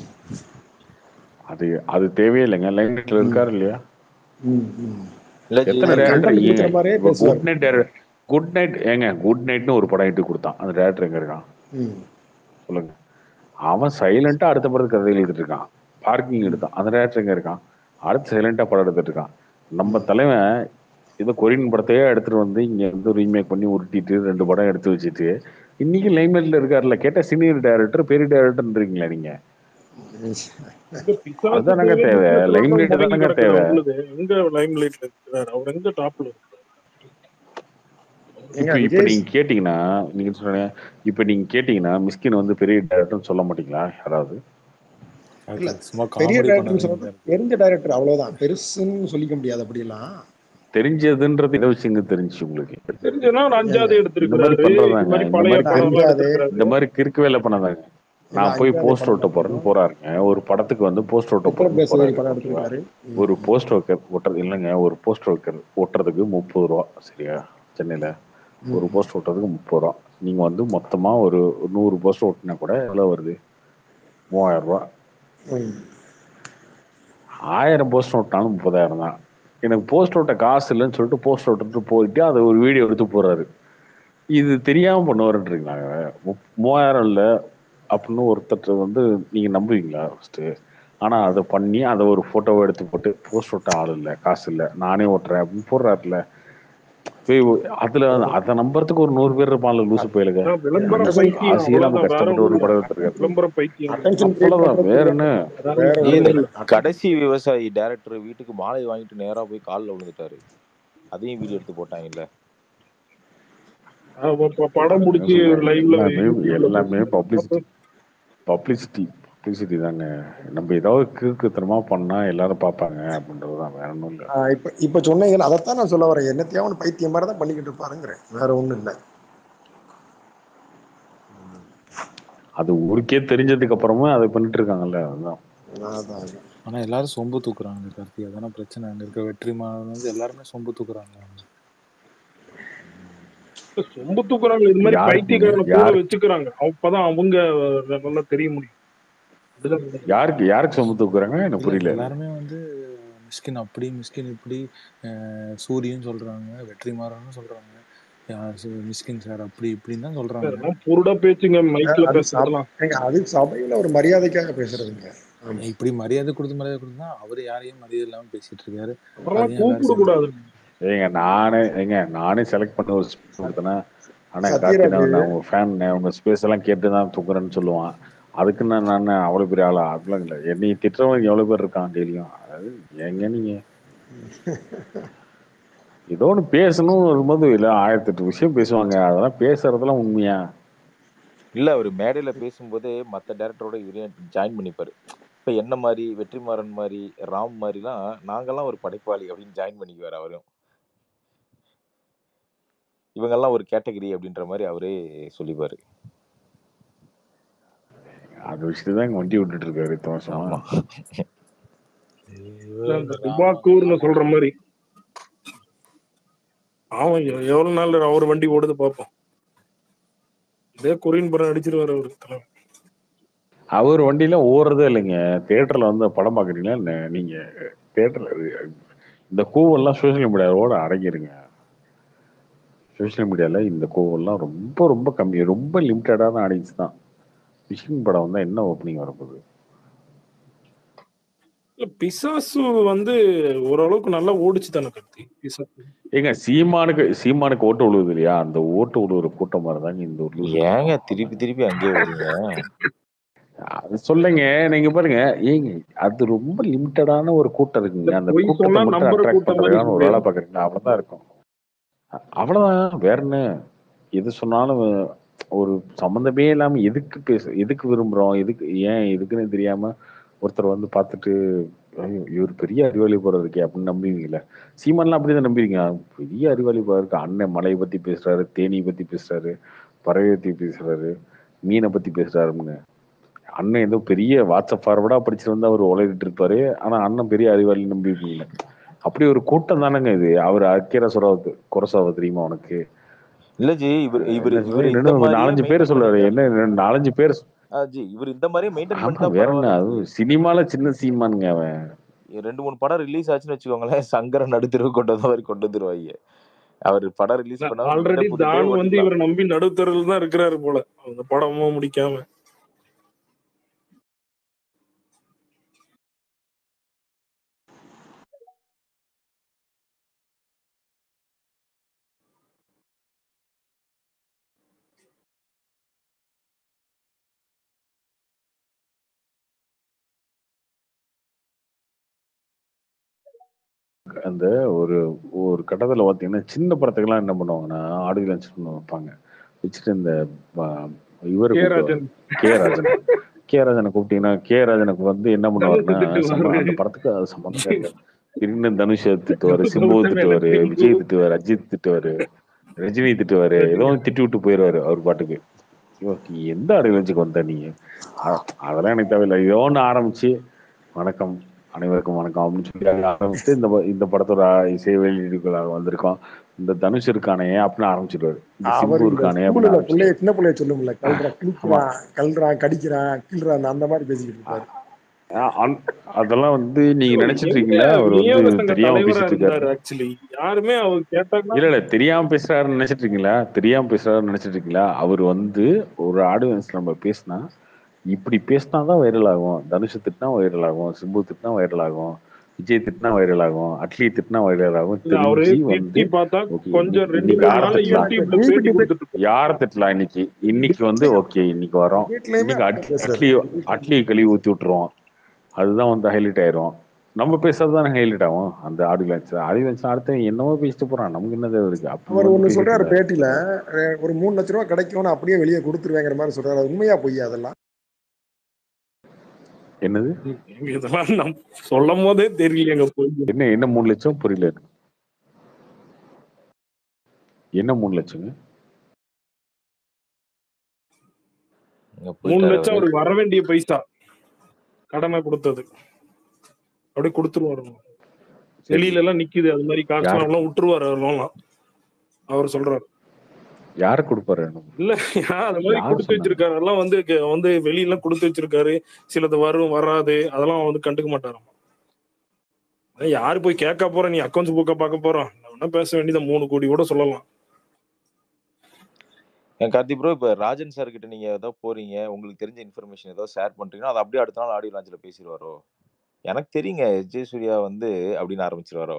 அது அது தேவையே இல்லைங்க. லைன்ல இருக்காரு இல்லையா? எத்தனை director good night good night ஏங்க குட் நைட்னு ஒரு படம் இட்டு கொடுத்தான். அந்த டேரக்டர் எங்க இருக்கான் சொல்லுங்க. அவன் சைலண்டா அடுத்த படத்துக்கு கதை எழுதிட்டு இருக்கான். பார்க்கிங் எடுத்தான். அந்த டேரக்டர் எங்க இருக்கான்? அடுத்து சைலண்டா படம் எடுத்துட்டு இருக்கான். நம்ம தலைவன் ஏதோ கொரியன் படத்தையே எடுத்துட்டு வந்து இங்க வந்து ரீமேக் பண்ணி உருட்டிட்டு ரெண்டு படம் எடுத்து வச்சுட்டு இன்னைக்கு லைன்லைட்ல இருக்காருல்ல. கேட்டா சீனியர் டேரக்டர் பெரிய டேரக்டர்ன்றீங்களா நீங்க? அதானங்க தேவை. லைம்லைட் தானங்க தேவை. எங்க லைம்லைட்ல இருக்காரு அவர்? எங்க டாப்ல இருக்காரு? இப்ப இப்ப நீங்க கேட்டீங்கன்னா நீங்க சொல்றீங்க இப்ப நீங்க கேட்டீங்கன்னா மிஸ்கின் வந்து பெரிய டைரக்டர்னு சொல்ல மாட்டீங்களா யாராவது? இல்ல பெரிய டைரக்டர் சொல்றது தெரிஞ்ச டைரக்டர் அவ்வளவுதான். பெருசுன்னு சொல்லிக்க முடியாது. அப்படி எல்லாம் தெரிஞ்சதுன்றது இதை வச்சுங்க தெரிஞ்சு உங்களுக்கு தெரிஞ்சதுன்னா அஞ்சாவது எடுத்திருக்காரு. இந்த மாதிரி கிறுக்கு வேலை பண்ணாதாங்க. நான் போய் போஸ்ட் ஓட்ட போறேன்னு போறாருங்க. ஒரு படத்துக்கு வந்து போஸ்ட் ஓட்ட போறேன்னு போறாரு. ஒரு போஸ்ட் ஒர்க்கர் ஓட்டுறது இல்லைங்க. ஒரு போஸ்ட் ஒர்க்கர் ஓட்டுறதுக்கு முப்பது ரூபா சரியா? சென்னையில ஒரு போஸ்ட் ஓட்டுறதுக்கு முப்பது ரூபா. நீங்க வந்து மொத்தமா ஒரு நூறு போஸ்ட் ஓட்டினா கூட எவ்வளவு வருது? மூவாயிரம் ரூபா. ஆயிரம் போஸ்ட் ஓட்டினாலும் முப்பதாயிரம் தான். எனக்கு போஸ்ட் ஓட்ட காசு இல்லைன்னு சொல்லிட்டு போஸ்ட் ஓட்டுட்டு போயிட்டு அதை ஒரு வீடியோ எடுத்து போறாரு. இது தெரியாம பண்ணுவாருன்றீங்களா? மூவாயிரம் இல்லை அப்படின்னு ஒருத்தர் வந்து நீங்க நம்புவீங்களா ஃபர்ஸ்ட்? ஆனா அதை பண்ணி அதை ஒரு போட்டோவை எடுத்து போட்டு போஸ்ட் ஓட்ட ஆள் இல்லை, காசு இல்லை, நானே ஓட்டுறேன் அப்படின்னு போடுறாருல. அதுல அதை நம்புறதுக்கு ஒரு நூறு பேர் இருப்பான்ல லூசு போயிலுங்க. கஷ்டப்பட்டு ஒரு படம் எடுத்திருக்காரு. வேற என்ன? கடைசி விவசாயி டைரக்டர் வீட்டுக்கு மாலை வாங்கிட்டு நேரா போய் காலில் விழுந்துட்டாரு. அதையும் வீடியோ எடுத்து போட்டாங்கல்ல. படம் முடிச்சு எல்லாமே பப்ளிசிட்டி பப்ளிசிட்டி பப்ளிசிட்டி தாங்க. நம்ம ஏதாவது கிறுக்குத்தனமா பண்ணா எல்லாரும் பார்ப்பாங்க அப்படின்றதுதான். வேற ஒன்றும் இல்லை. இப்ப இப்ப சொன்னீங்க அதைத்தான் நான் சொல்ல வரேன். என்னத்தையும் அவன் பைத்தியம் மாதிரி தான் பண்ணிக்கிட்டு இருப்பாருங்கிறேன். வேற ஒண்ணும் இல்லை. அது ஊருக்கே தெரிஞ்சதுக்கு அப்புறமா அதை பண்ணிட்டு இருக்காங்கல்ல. அதுதான். ஆனா எல்லாரும் சொம்பு தூக்குறாங்க கார்த்தி. அதான பிரச்சனை. அங்க இருக்க வெற்றிமாறன் வந்து எல்லாருமே சொம்பு தூக்குறாங்க. சொம்பு தூக்குறாங்க. இது மாதிரி பைத்தியக்காரனை கூட வச்சுக்கிறாங்க. அப்பதான் அவங்க நல்லா தெரிய முடியும். யாருக்கு யாருக்கு சொம்பு தூக்குறாங்க எனக்கு புரியல. எல்லாருமே வந்து மிஸ்கின் அப்படி மிஸ்கின் இப்படி சூரியன் சொல்றாங்க, வெற்றிமாறன் சொல்றாங்க. மிஸ்கின் சார் அப்படி இப்படின்னு தான் சொல்றாங்க. அதெல்லாம் புருடா பேச்சுங்க மைக்ல அது சப பேசுறதெல்லாம். ஏங்க, அது சபையில ஒரு மரியாதைக்காக பேசுறதுங்க. ஆமா. இப்படி மரியாதை கொடுத்து மரியாதை கொடுத்தா அவர் யாரையும் மரியாதை இல்லாம பேசிட்டு இருக்காரு. அப்புறமா அதையும் எல்லாரும் கூப்பிட சேர்ந்து கூடாது. ஏங்க நானே ஏங்க நானே செலக்ட் பண்ண ஒரு ஸ்பேஸ் கொடுத்தேன்னா, ஆனா கார்த்தி சத்யராஜ் நான் உங்க ஃபேன் உங்க ஸ்பேஸ் எல்லாம் கேட்டு தான் தூக்குறேன்னு சொல்லுவான். அதுக்கு நான் நான் அவ்வளவு பெரிய ஆளா? அப்படிலாம் இல்லை. என்னை திட்டுறவங்க எவ்வளவு பேர் இருக்கான் டெய்லியும். அதாவது ஏங்க நீங்க ஏதோ ஒன்று பேசணும் வரும்போது இல்லை ஆயிரத்தி எட்டு விஷயம் பேசுவாங்க. அதெல்லாம் பேசுறதெல்லாம் உண்மையா? இல்ல அவர் மேடையில பேசும்போதே மற்ற டேரக்டரோட இவரையும் ஜாயின் பண்ணிப்பாரு. இப்ப என்ன மாதிரி வெற்றிமாறன் மாதிரி ராம் மாதிரிலாம் நாங்கெல்லாம் ஒரு படைப்பாளி அப்படின்னு ஜாயின் பண்ணிக்குவாரு அவரும். இவங்கெல்லாம் ஒரு கேட்டகரி அப்படின்ற மாதிரி அவரே சொல்லிப்பாரு. அது விஷயத்தை தான் இங்க வண்டி விட்டுட்டு இருக்காரு இத்தனை வருஷமா. ஆமா. இல்ல, இந்த டுபாக்கூர்னு சொல்ற மாதிரி அவன் எ- எவ்வளவு நாள் அவர் வண்டி ஓடுது பார்ப்போம். இதே கொரியன் படம் அடிச்சிருவாரு அவரு தலைவர். அவர் வண்டியில ஓடுறதே இல்லைங்க. தியேட்டர்ல வந்து படம் பாக்குறீங்களா என்ன நீங்க? தியேட்டர்ல இந்த கூவெல்லாம் சோசியல் மீடியாவோட அடங்கிருங்க. சோசியல் மீடியால இந்த கூவெல்லாம் ரொம்ப ரொம்ப கம்மி, ரொம்ப லிமிட்டடான ஆடியன்ஸ் தான். மிஷின் படம் வந்தா என்ன ஓப்பனிங் வரப்போகுது? இல்ல, பிசாசு வந்து ஓரளவுக்கு நல்லா ஓடிச்சு தானே கத்தி பிசாசு. ஏங்க சீமானுக்கு சீமானுக்கு ஓட்டு விழுவுது இல்லையா? அந்த ஓட்டு விழுவுற கூட்டம் மாதிரிதாங்க இந்த ஊர்ல ஏங்க திருப்பி திருப்பி அங்கேயே வரீங்க? அது சொல்லுங்க. நீங்க பாருங்க ஏங்க, அது ரொம்ப லிமிட்டடான ஒரு கூட்டம் இந்த இருக்குங்க. அந்த பொய் கூட்டத்தை சொன்னா மட்டும் நம்புற அட்ராக்ட் கூட்டம் மாதிரி பண்றதுக்கான ஒரு வேலை கிடையாது. பாக்குறீங்களா? அவ்வளவுதான் இருக்கும். அ- அவ்வளவுதான். வேற என்ன? எது சொன்னாலும் ஒரு சம்மந்தமே இல்லாம எதுக்கு பேச எதுக்கு விரும்புறோம், எதுக்கு ஏன் எதுக்குன்னு தெரியாம ஒருத்தர் வந்து பார்த்துட்டு ஐயோ இவர் பெரிய அறிவாளி போற இருக்கே அப்படின்னு நம்புவீங்களா? சீமான்லாம் அப்படிதான் நம்புவீங்க. பெரிய அறிவாளி போல இருக்கு. அண்ணன் மலையை பத்தி பேசுறாரு, தேனி பத்தி பேசுறாரு, பறவை பத்தி பேசுறாரு, மீனை பத்தி பேசுறாருன்னு. அண்ணன் ஏதோ பெரிய வாட்ஸ்அப் ஃபார்வர்டா படிச்சுட்டு வந்து அவர் உழைச்சிட்டு இருப்பாரு. ஆனா அண்ணன் பெரிய அறிவாளி நம்பிருப்பீங்க. அப்படி ஒரு கூட்டம் தானங்க இது. அவர் அக்கீர சுறாவது குறைசாவ தெரியுமா உனக்கு? இல்ல ஜி, இவர் இவர் என்ன இவர் சொல்றது? இந்த ரெண்டு மாதிரியே நாலஞ்சு பேர் மெயின்டைன் சொல்றாரு. பண்ணிட்டா என்ன ரெண்டு நாலஞ்சு பேர் சொ- ஆ, ஜி இவர் இந்த மாதிரியே மெயின்டைன் ஆமா பண்ணிட்டா வேற என்ன? பரவாயில்ல அது ஜி. சினிமால சின்ன சீமானுங்க அவன். ரெண்டு மூணு படம் ரிலீஸ் ஆச்சுன்னு வச்சுக்கோங்களேன், சங்கர நடுத்தெருவு கொண்டு வந்த மாதிரி கொண்டு வந்துருவாங்க. அவர் படம் ரிலீஸ் பண்ணாம வீடை ஆல்ரெடி பூட்டிட்டே தான் வந்து ஓட்டிடலாம். இவரை நம்பி நடுத்தரில் தான் இருக்கிறாரு போல, அந்த படமும் முடிக்காம. அந்த ஒரு ஒரு கட்டத்துல பாத்தீங்கன்னா சின்ன படத்துக்கெல்லாம் என்ன பண்ணுவாங்கன்னா ஆடியோ லான்ச் வைப்பாங்க. வச்சுட்டு இந்த ப- இவரை கே கூப்பிடுவாங்க. ராஜன் கே ராஜன் கே ராஜனை கூப்பிட்டீங்கன்னா கே ராஜனுக்கு வந்து என்ன பண்ணுவாருன்னா தனுசு சம்ம திட்டுவாரு, அந்த படத்துக்கு அது சம்மந்தமே இருக்காது. திடீர்னு தனுஷை திட்டுவாரு, சிம்புவை கௌதம் திட்டுவாரு, மேனன், விஜய் திட்டுவாரு, அஜித் திட்டுவாரு, ரஜினி திட்டுவாரு, ஏதோ ஒண்ணு திட்டி விட்டு போயிடுவாரு அவர் பாட்டுக்கு. ஐயோ, நீ எந்த ஆடியோ லான்ச்சுக்கு வந்த நீ? அ- அதெல்லாம் எனக்கு தேவையில்லை. ஏதோ ஒன்று ஆரம்பிச்சு வணக்கம் அனைவருக்கும் வணக்கம் அப்படின்னு சொல்லி அது ஆரம்பிச்சு இந்த ப- இந்த படத்தோட இசை வெளியீடுகளாக வந்திருக்கோம். இந்த தனுஷ் இருக்கானே அப்படின்னு ஆரம்பிச்சிருவாரு. இந்த அவர் சிம்பு இந்த இருக்கானே ஸ்கூல்ல அப்படின்னு பிள்ளைய ஆரம்பிச்சிருவாரு. சின்ன பிள்ளைய சொல்லும்ல, கல்றா ஆமா. கிழிக்கிறான், கல்றான், கடிக்கிறான், கீழ்றான், அந்த மாதிரி பேசிக்கிட்டு இருப்பாரு. அ- அந்- அதெல்லாம் வந்து நீங்க எங்க நினைச்சிட்டு இருக்கீங்களா? அவர் வந்து விநியோக சங்க தெரியாம தலைவரா பேசிட்டு இருக்காரு. இருந்தாரு. ஆக்சுவலி யாருமே அவர் கேட்டாங்கன்னா இல்ல இல்ல தெரியாம பேசுறாருன்னு நினைச்சிட்டு இருக்கீங்களா? தெரியாம பேசுறாருன்னு நினைச்சிட்டு இருக்கீங்களா? அவர் வந்து ஒரு ஆடியன்ஸ் நம்ம பேசினா இப்படி பேசினாதான் வைரல் ஆகும். தனுஷ் திட்டினா வைரல் ஆகும், சிம்பு திட்டினா வைரல் ஆகும், விஜய் திட்டினா வைரல் ஆகும், அட்லி திட்டினா வைரல் ஆகும். இல்ல, அவரு தெரிஞ்சு வந்து திட்டி பார்த்தா ஓகே கொஞ்சம் இன்னைக்கு ரெண்டு இன்னைக்கு மூணு யாரை நாள்ல திட்டலாம்? யூடியூப்ல டிபேட் பேட்டி கொடுத்துட்டு இருப்பாரு. யாரை திட்டலாம் இன்னைக்கு? இன்னைக்கு வந்து டிபேட்லயும் ஓகே இன்னைக்கு வரோம். டிபேட்லயுமே இன்னைக்கு அப்படிதான் அட்லி பேசுறாரு. அட்லி அட்லி கழுவி ஊத்தி விட்டுருவோம். அதுதான் வந்து ஹைலைட் ஆயிரும். நம்ம பேசுறது தானே ஹைலைட் ஆகும் அந்த ஆடியோ லான்ச். ஆடியோ லான்ச் அடுத்து என்னமோ பேசிட்டு போறான். நமக்கு என்ன தேவை இருக்கு? அப்படி அவர் வந்து ஒண்ணு பேசிட்டு சொல்றாரு இருக்காரு. பேட்டியில, அஹ் ஒரு மூணு லட்ச ரூபா கிடைக்கும்னு அப்படியே வெளியே கொடுத்துருவேங்கிற மாதிரி சொல்றாரு. அது உண்மையா பொய்யா அதெல்லாம்? என்னது? இதெல்லாம் நம் சொல்லும் போதே தெரியலங்க போய். என்ன என்ன மூணு லட்சம் புரியல எனக்கு. என்ன மூணு லட்சங்க? இங்க மூணு போயிட்டாரு லட்சம் அவரு. அவருக்கு வர வேண்டிய பைசா கடமை கொடுத்தது அப்படியே கொடுத்துருவாரு. சரி வெளியில எல்லாம் நிக்குது அது மாதிரி காசுலாம் யாருக்கு எல்லாம் விட்டுருவாரு. அதெல்லாம் அவர் சொல்றாரு. யாரு கொடுப்பாரு? இல்ல, அது மாதிரி யாரு கொடுத்து சொன்னாங்க? வச்சிருக்காரு. அதெல்லாம் வந்து க- வந்து வெளியில கொடுத்து வச்சிருக்காரு. சிலது வரும் வராது அதெல்லாம் வந்து கண்டுக்க மாட்டாராம். அதான் யாரு போய் கேட்க போற, நீ அக்கௌண்ட்ஸ் புக்கை பார்க்க போறோம், நான் வேணா பேச வேண்டியதை மூணு கோடி கூட சொல்லலாம். என் கார்த்தி ப்ரோ, இப்போ ராஜன் சார் கிட்ட நீங்க ஏதோ போறீங்க, உங்களுக்கு தெரிஞ்ச இன்ஃபர்மேஷன் ஏதோ ஷேர் பண்றீங்கன்னா அதை அப்படியே அடுத்த நாள் ஆடியோ லான்ச்ல பேசிடுவாரோ? எனக்கு தெரியுங்க எஸ்ஜே சூர்யா வந்து அப்படின்னு ஆரம்பிச்சிருவாரோ?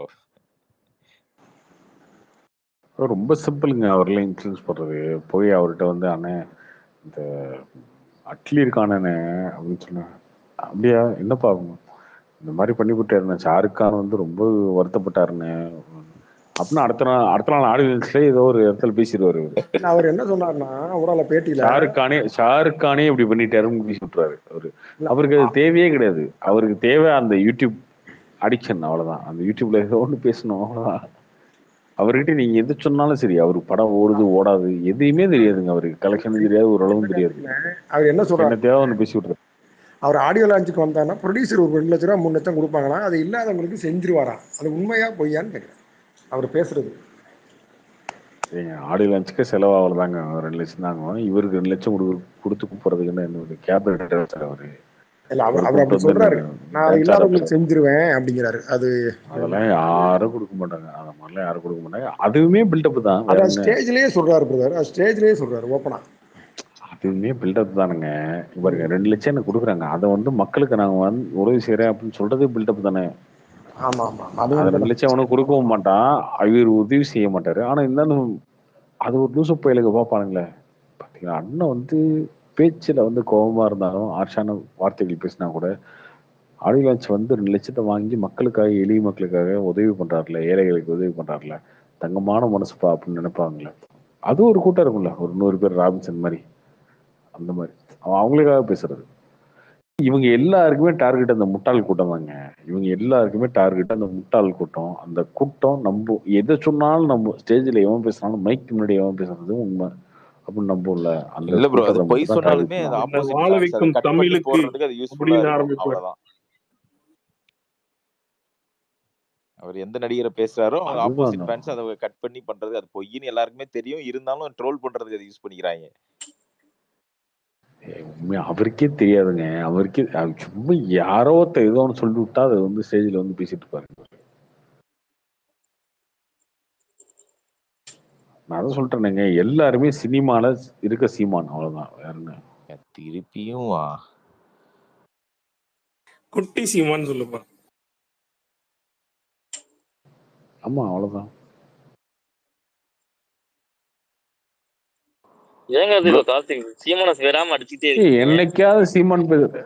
ரொம்ப சிம்பிளுங்க அவரெல்லாம் இன்ஃப்ளூயன்ஸ் பண்றது. போய் அவர்கிட்ட வந்து அண்ணே இந்த அட்லி இருக்கானே அப்படின்னு சொன்னேன். அப்படியா என்னப்பா இந்த மாதிரி பண்ணி விட்டாருண்ணே, ஷாருக் கான் வந்து ரொம்ப வருத்தப்பட்டாருண்ணே அப்படின்னா அடுத்த நாள் அடுத்த நாள் ஆடியன்ஸ்ல ஏதோ ஒரு இடத்துல பேசிடுவாரு. அவர் என்ன சொன்னார்னா உடல பேட்டியில ஷாருக் கானே ஷாருக் கானே இப்படி பண்ணிட்டாருன்னு பேசி விட்டுறாரு அவரு. அவருக்கு அது தேவையே கிடையாது. அவருக்கு தேவை அந்த யூடியூப் அடிக்ஷன், அவ்வளவுதான். அந்த யூடியூப்ல ஏதோ ஒன்று பேசணும், அவ்வளவுதான். அவர்கிட்ட நீங்க எது சொன்னாலும் சரி, அவருக்கு படம் ஓடுது ஓடாது எதையுமே தெரியாதுங்க. அவருக்கு கலெக்ஷன் தெரியாது, ஓரளவும் தெரியாது. அவர் என்ன சொல்றாரு, என்ன தேவை ஒன்று பேசி விட்டுறாரு. அவர் ஆடியோ லான்ச்சுக்கு வந்தாருன்னா ப்ரொடியூசர் ஒரு ரெண்டு லட்ச ரூபா மூணு லட்சம் கொடுப்பாங்களா, அது இல்லாதவங்களுக்கு செஞ்சிருவாராம். அது உண்மையா பொய்யான்னு கேட்குறேன் அவர் பேசுறது. ஏங்க ஆடியோ லான்ச்சுக்கு செலவு அவ்வளோதாங்க, ரெண்டு லட்சம் தாங்க. இவருக்கு ரெண்டு லட்சம் கொடு கொடுத்து கூப்பிட்றதுக்குன்னு என்ன கேபினட் சார் அவரு. இல்ல அவர் அவர் அப்படி சொல்றாரு, நான் அதை இல்லாதவங்களுக்கு செஞ்சிருவேன் அப்படிங்கிறாரு. அது அதெல்லாம் யாரும் கொடுக்க மாட்டாங்க, அந்த மாதிரிலாம் யாரும் கொடுக்க மாட்டாங்க. அதுவுமே பில்டப் தான். அதான் ஸ்டேஜ்லயே சொல்றாரு பிரதர், அது ஸ்டேஜ்லயே சொல்றாரு ஓப்பனா. அதுவுமே பில்டப் தானுங்க. பாருங்க ரெண்டு லட்சம் எனக்கு கொடுக்குறாங்க, அதை வந்து மக்களுக்கு நாங்க வந்து உதவி செய்யறேன் அப்படின்னு சொல்றதே பில்டப் தானே. ஆமா ஆமா, அது ரெண்டு லட்சம் அவனுக்கு கொடுக்கவும் மாட்டான், இவர் உதவி செய்ய மாட்டாரு. ஆனா இருந்தாலும் அது ஒரு லூசு பயிலுக்கு பார்ப்பானுங்களே. பார்த்தீங்கன்னா அண்ணன் வந்து பேச்சில் வந்து கோபமா இருந்தாலும் ஆர்ஷான வார்த்தைகள் பேசினா கூட ஆடியோ லான்ச் வந்து ரெண்டு லட்சத்தை வாங்கி மக்களுக்காக, எளிய மக்களுக்காக உதவி பண்றாருல, ஏழைகளுக்கு உதவி பண்றாருல, தங்கமான மனசுப்பா அப்படின்னு நினைப்பாங்களே. அது ஒரு கூட்டம் இருக்கும்ல, ஒரு நூறு பேர் ராபின்சன் மாதிரி, அந்த மாதிரி அவன் அவங்களுக்காக பேசுறது. இவங்க எல்லாருக்குமே டார்கெட் அந்த முட்டாள் கூட்டம் தாங்க. இவங்க எல்லாருக்குமே டார்கெட் அந்த முட்டாள் கூட்டம். அந்த கூட்டம் நம்ப எதை சொன்னாலும் நம்ம ஸ்டேஜ்ல எவன் பேசினாலும் மைக்கு முன்னாடி எவன் பேசுறது உண்மை அப்படின்னு நம்பும்ல. அந்த இல்ல ப்ரோ, அது கூட்டத்தை பொய் மட்டும் தான் சொன்னாலுமே டார்கெட் அது பண்ணுவாங்க. ஆப்போசிட் வாழ ஃபேன்ஸ் அதை வைக்கும் கட் பண்ணி தமிழுக்கு போடுறதுக்கு அது யூஸ்ஃபுல்லா அப்படின்னு இருக்கும், ஆரம்பிப்பார். அவ்வளவுதான். அவர் எந்த நடிகரை பேசுறாரோ அவங்க அதுதான் ஆப்போசிட் ஃபேன்ஸ் அதை கட் பண்ணி பண்றது அது பொய்ன்னு எல்லாருக்குமே தெரியும், இருந்தாலும் ட்ரோல் பண்றதுக்கு அதை யூஸ் பண்ணிக்கிறாங்க. உண்மையா அவருக்கே தெரியாதுங்க. அவருக்கே அது சும்மா யாரோ ஒருத்தர் ஏதோ ஒன்று சொல்லி விட்டா அதை வந்து ஸ்டேஜ்ல வந்து பேசிட்டு இருப்பாரு. நான் தான் சொல்லிட்டேனுங்க, எல்லாருமே சினிமால இருக்க சீமான், அவ்வளவுதான். வேற என்ன திருப்பியும் குட்டி சீமான்னு சொல்லுப்பா. ஆமா அவ்வளவுதான். ஏங்க அது கார்த்திக் சீமான வேறாம அடிச்சுட்டே இருக்கீங்க. என்னைக்காவது சீமான் பேச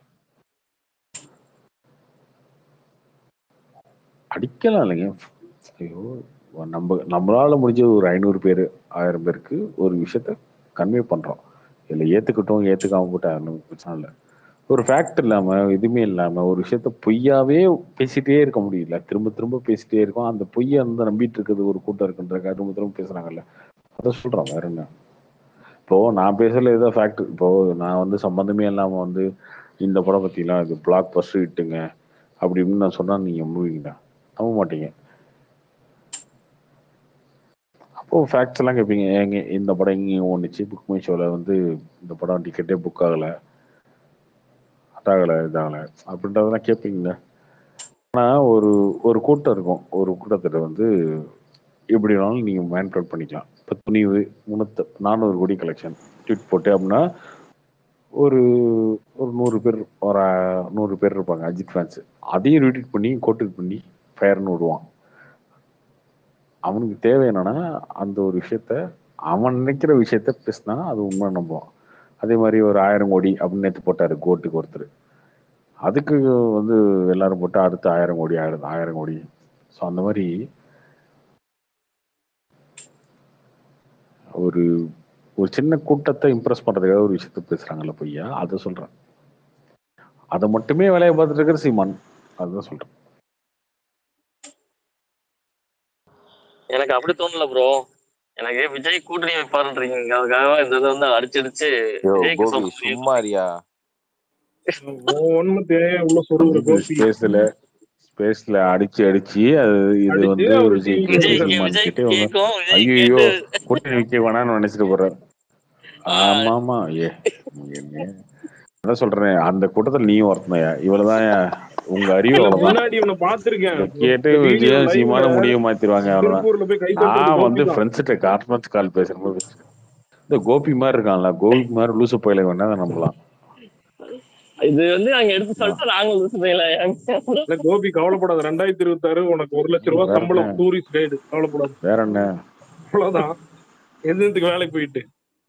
அடிக்கலாம் இல்லைங்க. ஐயோ, நம்ம நம்மளால முடிஞ்ச ஒரு ஐநூறு பேர் ஆயிரம் பேருக்கு ஒரு விஷயத்த கன்வே பண்றோம். இல்லை ஏத்துக்கிட்டோம் ஏத்துக்காம போட்டோம் பிரச்சனை இல்லை. ஒரு ஃபேக்ட் இல்லாம எதுவுமே இல்லாம ஒரு விஷயத்த பொய்யாவே பேசிட்டே இருக்க முடியல. திரும்ப திரும்ப பேசிட்டே இருக்கோம். அந்த பொய்யை வந்து நம்பிட்டு இருக்கிறது ஒரு கூட்டம் இருக்குன்ற திரும்ப திரும்ப பேசுறாங்கல்ல, அதை சொல்றோம். வேற என்ன. இப்போ நான் பேசல ஏதோ ஃபேக்ட். இப்போ நான் வந்து சம்பந்தமே இல்லாம வந்து இந்த படம் பத்திலாம் இது பிளாக் பஸ்ட் இட்டுங்க அப்படின்னு நான் சொன்னா நீங்க நம்புவீங்களா? நம்ப மாட்டீங்க. அப்போ ஃபேக்ட்ஸ் எல்லாம் கேட்பீங்க, ஏங்க இந்த படம் இங்கே ஒன்றுச்சு புக் மை ஷோவில் வந்து இந்த படம் டிக்கெட்டே புக் ஆகலை அதாகலை இதாகலை அப்படின்றதெல்லாம் கேட்பீங்களா? ஆனால் ஒரு ஒரு கூட்டம் இருக்கும், ஒரு கூட்டத்தில் வந்து எப்படி வேணாலும் நீங்கள் மேன்ட்ரோல் பண்ணிக்கலாம். இப்போ துணிவு முன்னூத்த நானூறு கோடி கலெக்ஷன் ட்வீட் போட்டு அப்படின்னா ஒரு ஒரு நூறு பேர் ஒரு நூறு பேர் இருப்பாங்க அஜித் ஃபேன்ஸ், அதையும் ரீட்வீட் பண்ணி கோட்டுக்கு பண்ணி ஃபயர்னு விடுவான். அவனுக்கு தேவை என்னன்னா அந்த ஒரு விஷயத்த அவன் நினைக்கிற விஷயத்த பேசினா அது உண்மை நம்புவான். அதே மாதிரி ஒரு ஆயிரம் கோடி அப்படின்னு நேற்று போட்டாரு கோட்டுக்கு ஒருத்தர், அதுக்கு வந்து எல்லாரும் போட்டு அடுத்து ஆயிரம் கோடி ஆயிரம் ஆயிரம் கோடி. ஸோ அந்த மாதிரி ஒரு ஒரு சின்ன கூட்டத்தை இம்ப்ரெஸ் பண்றதுக்காக ஒரு விஷயத்த பேசுறாங்கல்ல பொய்யா, அதை சொல்றேன். அதை மட்டுமே வேலையை பார்த்துட்டு இருக்கிற சீமான், அதுதான் சொல்றேன். எனக்கு அப்படி தோணல ப்ரோ, எனக்கு விஜய் கூட்டணி வைப்பாருன்றீங்க, அதுக்காக இந்த இதை வந்து அடிச்சடிச்சு சும்மாரியா உள்ள சொல்ற ஸ்பேஸ்ல ஸ்பேஸ்ல அடிச்சு அடிச்சு அது இது வந்து விஜய்க்கு சீமான் கிட்டே ஐயோ கூட்டணி வைக்க வேணாம்னு நினைச்சிட்டு போறாரு. ஆமா ஆமா ஏ அதான் சொல்றேன், அந்த கூட்டத்தில் நீயும் ஒருத்தனையா, இவ்வளவுதான் உங்க அறிவு, அவ்வளவுதான். கேட்டு விஜயம் சீமான முடிவு மாத்திருவாங்க, அவ்வளவுதான். நான் வந்து ஃப்ரெண்ட்ஸ்கிட்ட கான்ஃபரன்ஸ் கால் பேசுறேன் இந்த கோபி மாதிரி இருக்கான்ல, கோபி மாதிரி லூசு போயில வேணா நம்பலாம். இது வந்து நாங்க எடுத்து சொல்லிட்டு நாங்க லூசு போயில. இல்ல கோபி கவலைப்படாத, ரெண்டாயிரத்தி இருபத்தி ஆறு உனக்கு ஒரு லட்சம் ரூபாய் வேற சம்பளம் என்ன டூரிஸ்ட் கைடு, கவலைப்படாது. வேற என்ன அவ்வளவுதான், எதுக்கு வேலைக்கு போயிட்டு.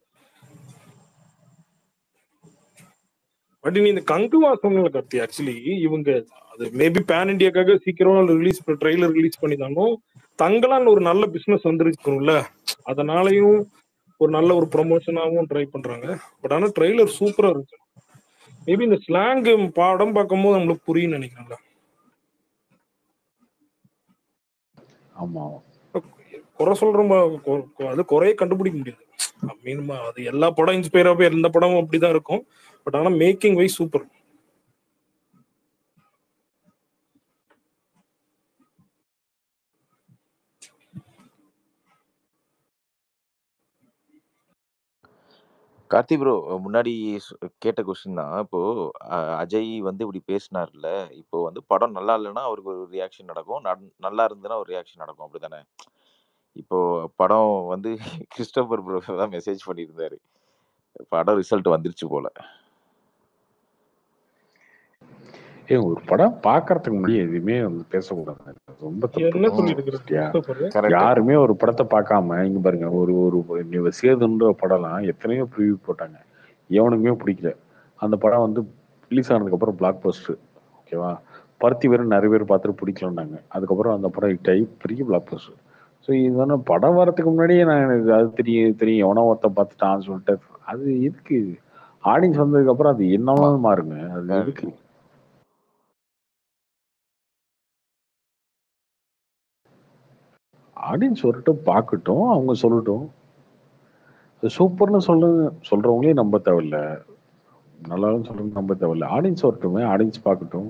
பட் நீ இந்த கங்குவா சொன்ன கத்தி ஆக்சுவலி இவங்க அது மேபி பேன் இண்டியாக்காக சீக்கிரம் ரிலீஸ் ட்ரெய்லர் ரிலீஸ் பண்ணிதாலும் தங்கலான்னு ஒரு நல்ல பிசினஸ் வந்துருக்கும்ல, அதனாலயும் ஒரு நல்ல ஒரு ப்ரொமோஷனாகவும் ட்ரை பண்றாங்க. பட் ஆனா ட்ரெய்லர் சூப்பரா இருக்கு. மேபி இந்த ஸ்லாங் படம் பார்க்கும்போது நம்மளுக்கு புரியும் நினைக்கிறேன்ல. ஆமா குறை சொல்றோம், அது குறைய கண்டுபிடிக்க முடியாது. மீன் அது எல்லா படம் இன்ஸ்பயர் ஆகும், எந்த படமும் அப்படிதான் இருக்கும். பட் ஆனா making wise super. Karthi bro, முன்னாடி சொ- கேட்ட கொஸ்டின் தான். இப்போ அஹ், அஜய் வந்து இப்படி பேசினார்ல, இப்போ வந்து படம் நல்லா இல்லைன்னா அவருக்கு ஒரு ரியாக்ஷன் நடக்கும், நல்- நல்லா இருந்ததுன்னா ஒரு ரியாக்ஷன் நடக்கும், அப்படிதானே? இப்போ படம் வந்து கிறிஸ்டோபர் ப்ரோ தான் மெசேஜ் பண்ணியிருந்தாரு, படம் ரிசல்ட் வந்துருச்சு போல. ஏ ஒரு படம் பாக்குறதுக்கு முன்னாடி எதுவுமே வந்து பேசக்கூடாது, ரொம்ப என்ன தப்பு. சொல்லிட்டு சரியா? இருக்கிற கரெக்ட். யாருமே ஒரு படத்தை பார்க்காம இங்க பாருங்க, ஒரு ஒரு நீ சேதுன்ற படம்லாம் எத்தனையோ ப்ரிவியூ போட்டாங்க, எவனுக்குமே பிடிக்கல. அந்த படம் வந்து ரிலீஸ் ஆனதுக்கு அப்புறம் பிளாக் பஸ்டர். ஓகேவா? பருத்தி வேறு நிறைய பேர் பார்த்துட்டு பிடிக்கலன்னாங்க, அதுக்கப்புறம் அந்த படம் ஹிட் ஆகி பெரிய பிளாக் பஸ்டர். ஸோ இதுதானே படம் வரதுக்கு முன்னாடியே நான் எனக்கு அது தெரியும் தெரியும் எவனோ ஒருத்தன் பார்த்துட்டான்னு சொல்லிட்டு அது எதுக்கு? ஆடியன்ஸ் வந்ததுக்கு அப்புறம் அது ஆமா, என்னவாலும் மாறுங்க, அது கரெக்ட். எதுக்கு? ஆடியன்ஸ் வரட்டும், பார்க்கட்டும், அவங்க சொல்லட்டும். அது சூப்பர்னு சொல்ல சொல்றவங்களே நம்ப தேவையில்ல, நல்லாவும் சொல்றது நம்ப தேவையில்ல. ஆடியன்ஸ் வரட்டுமே, ஆடியன்ஸ் பார்க்கட்டும்.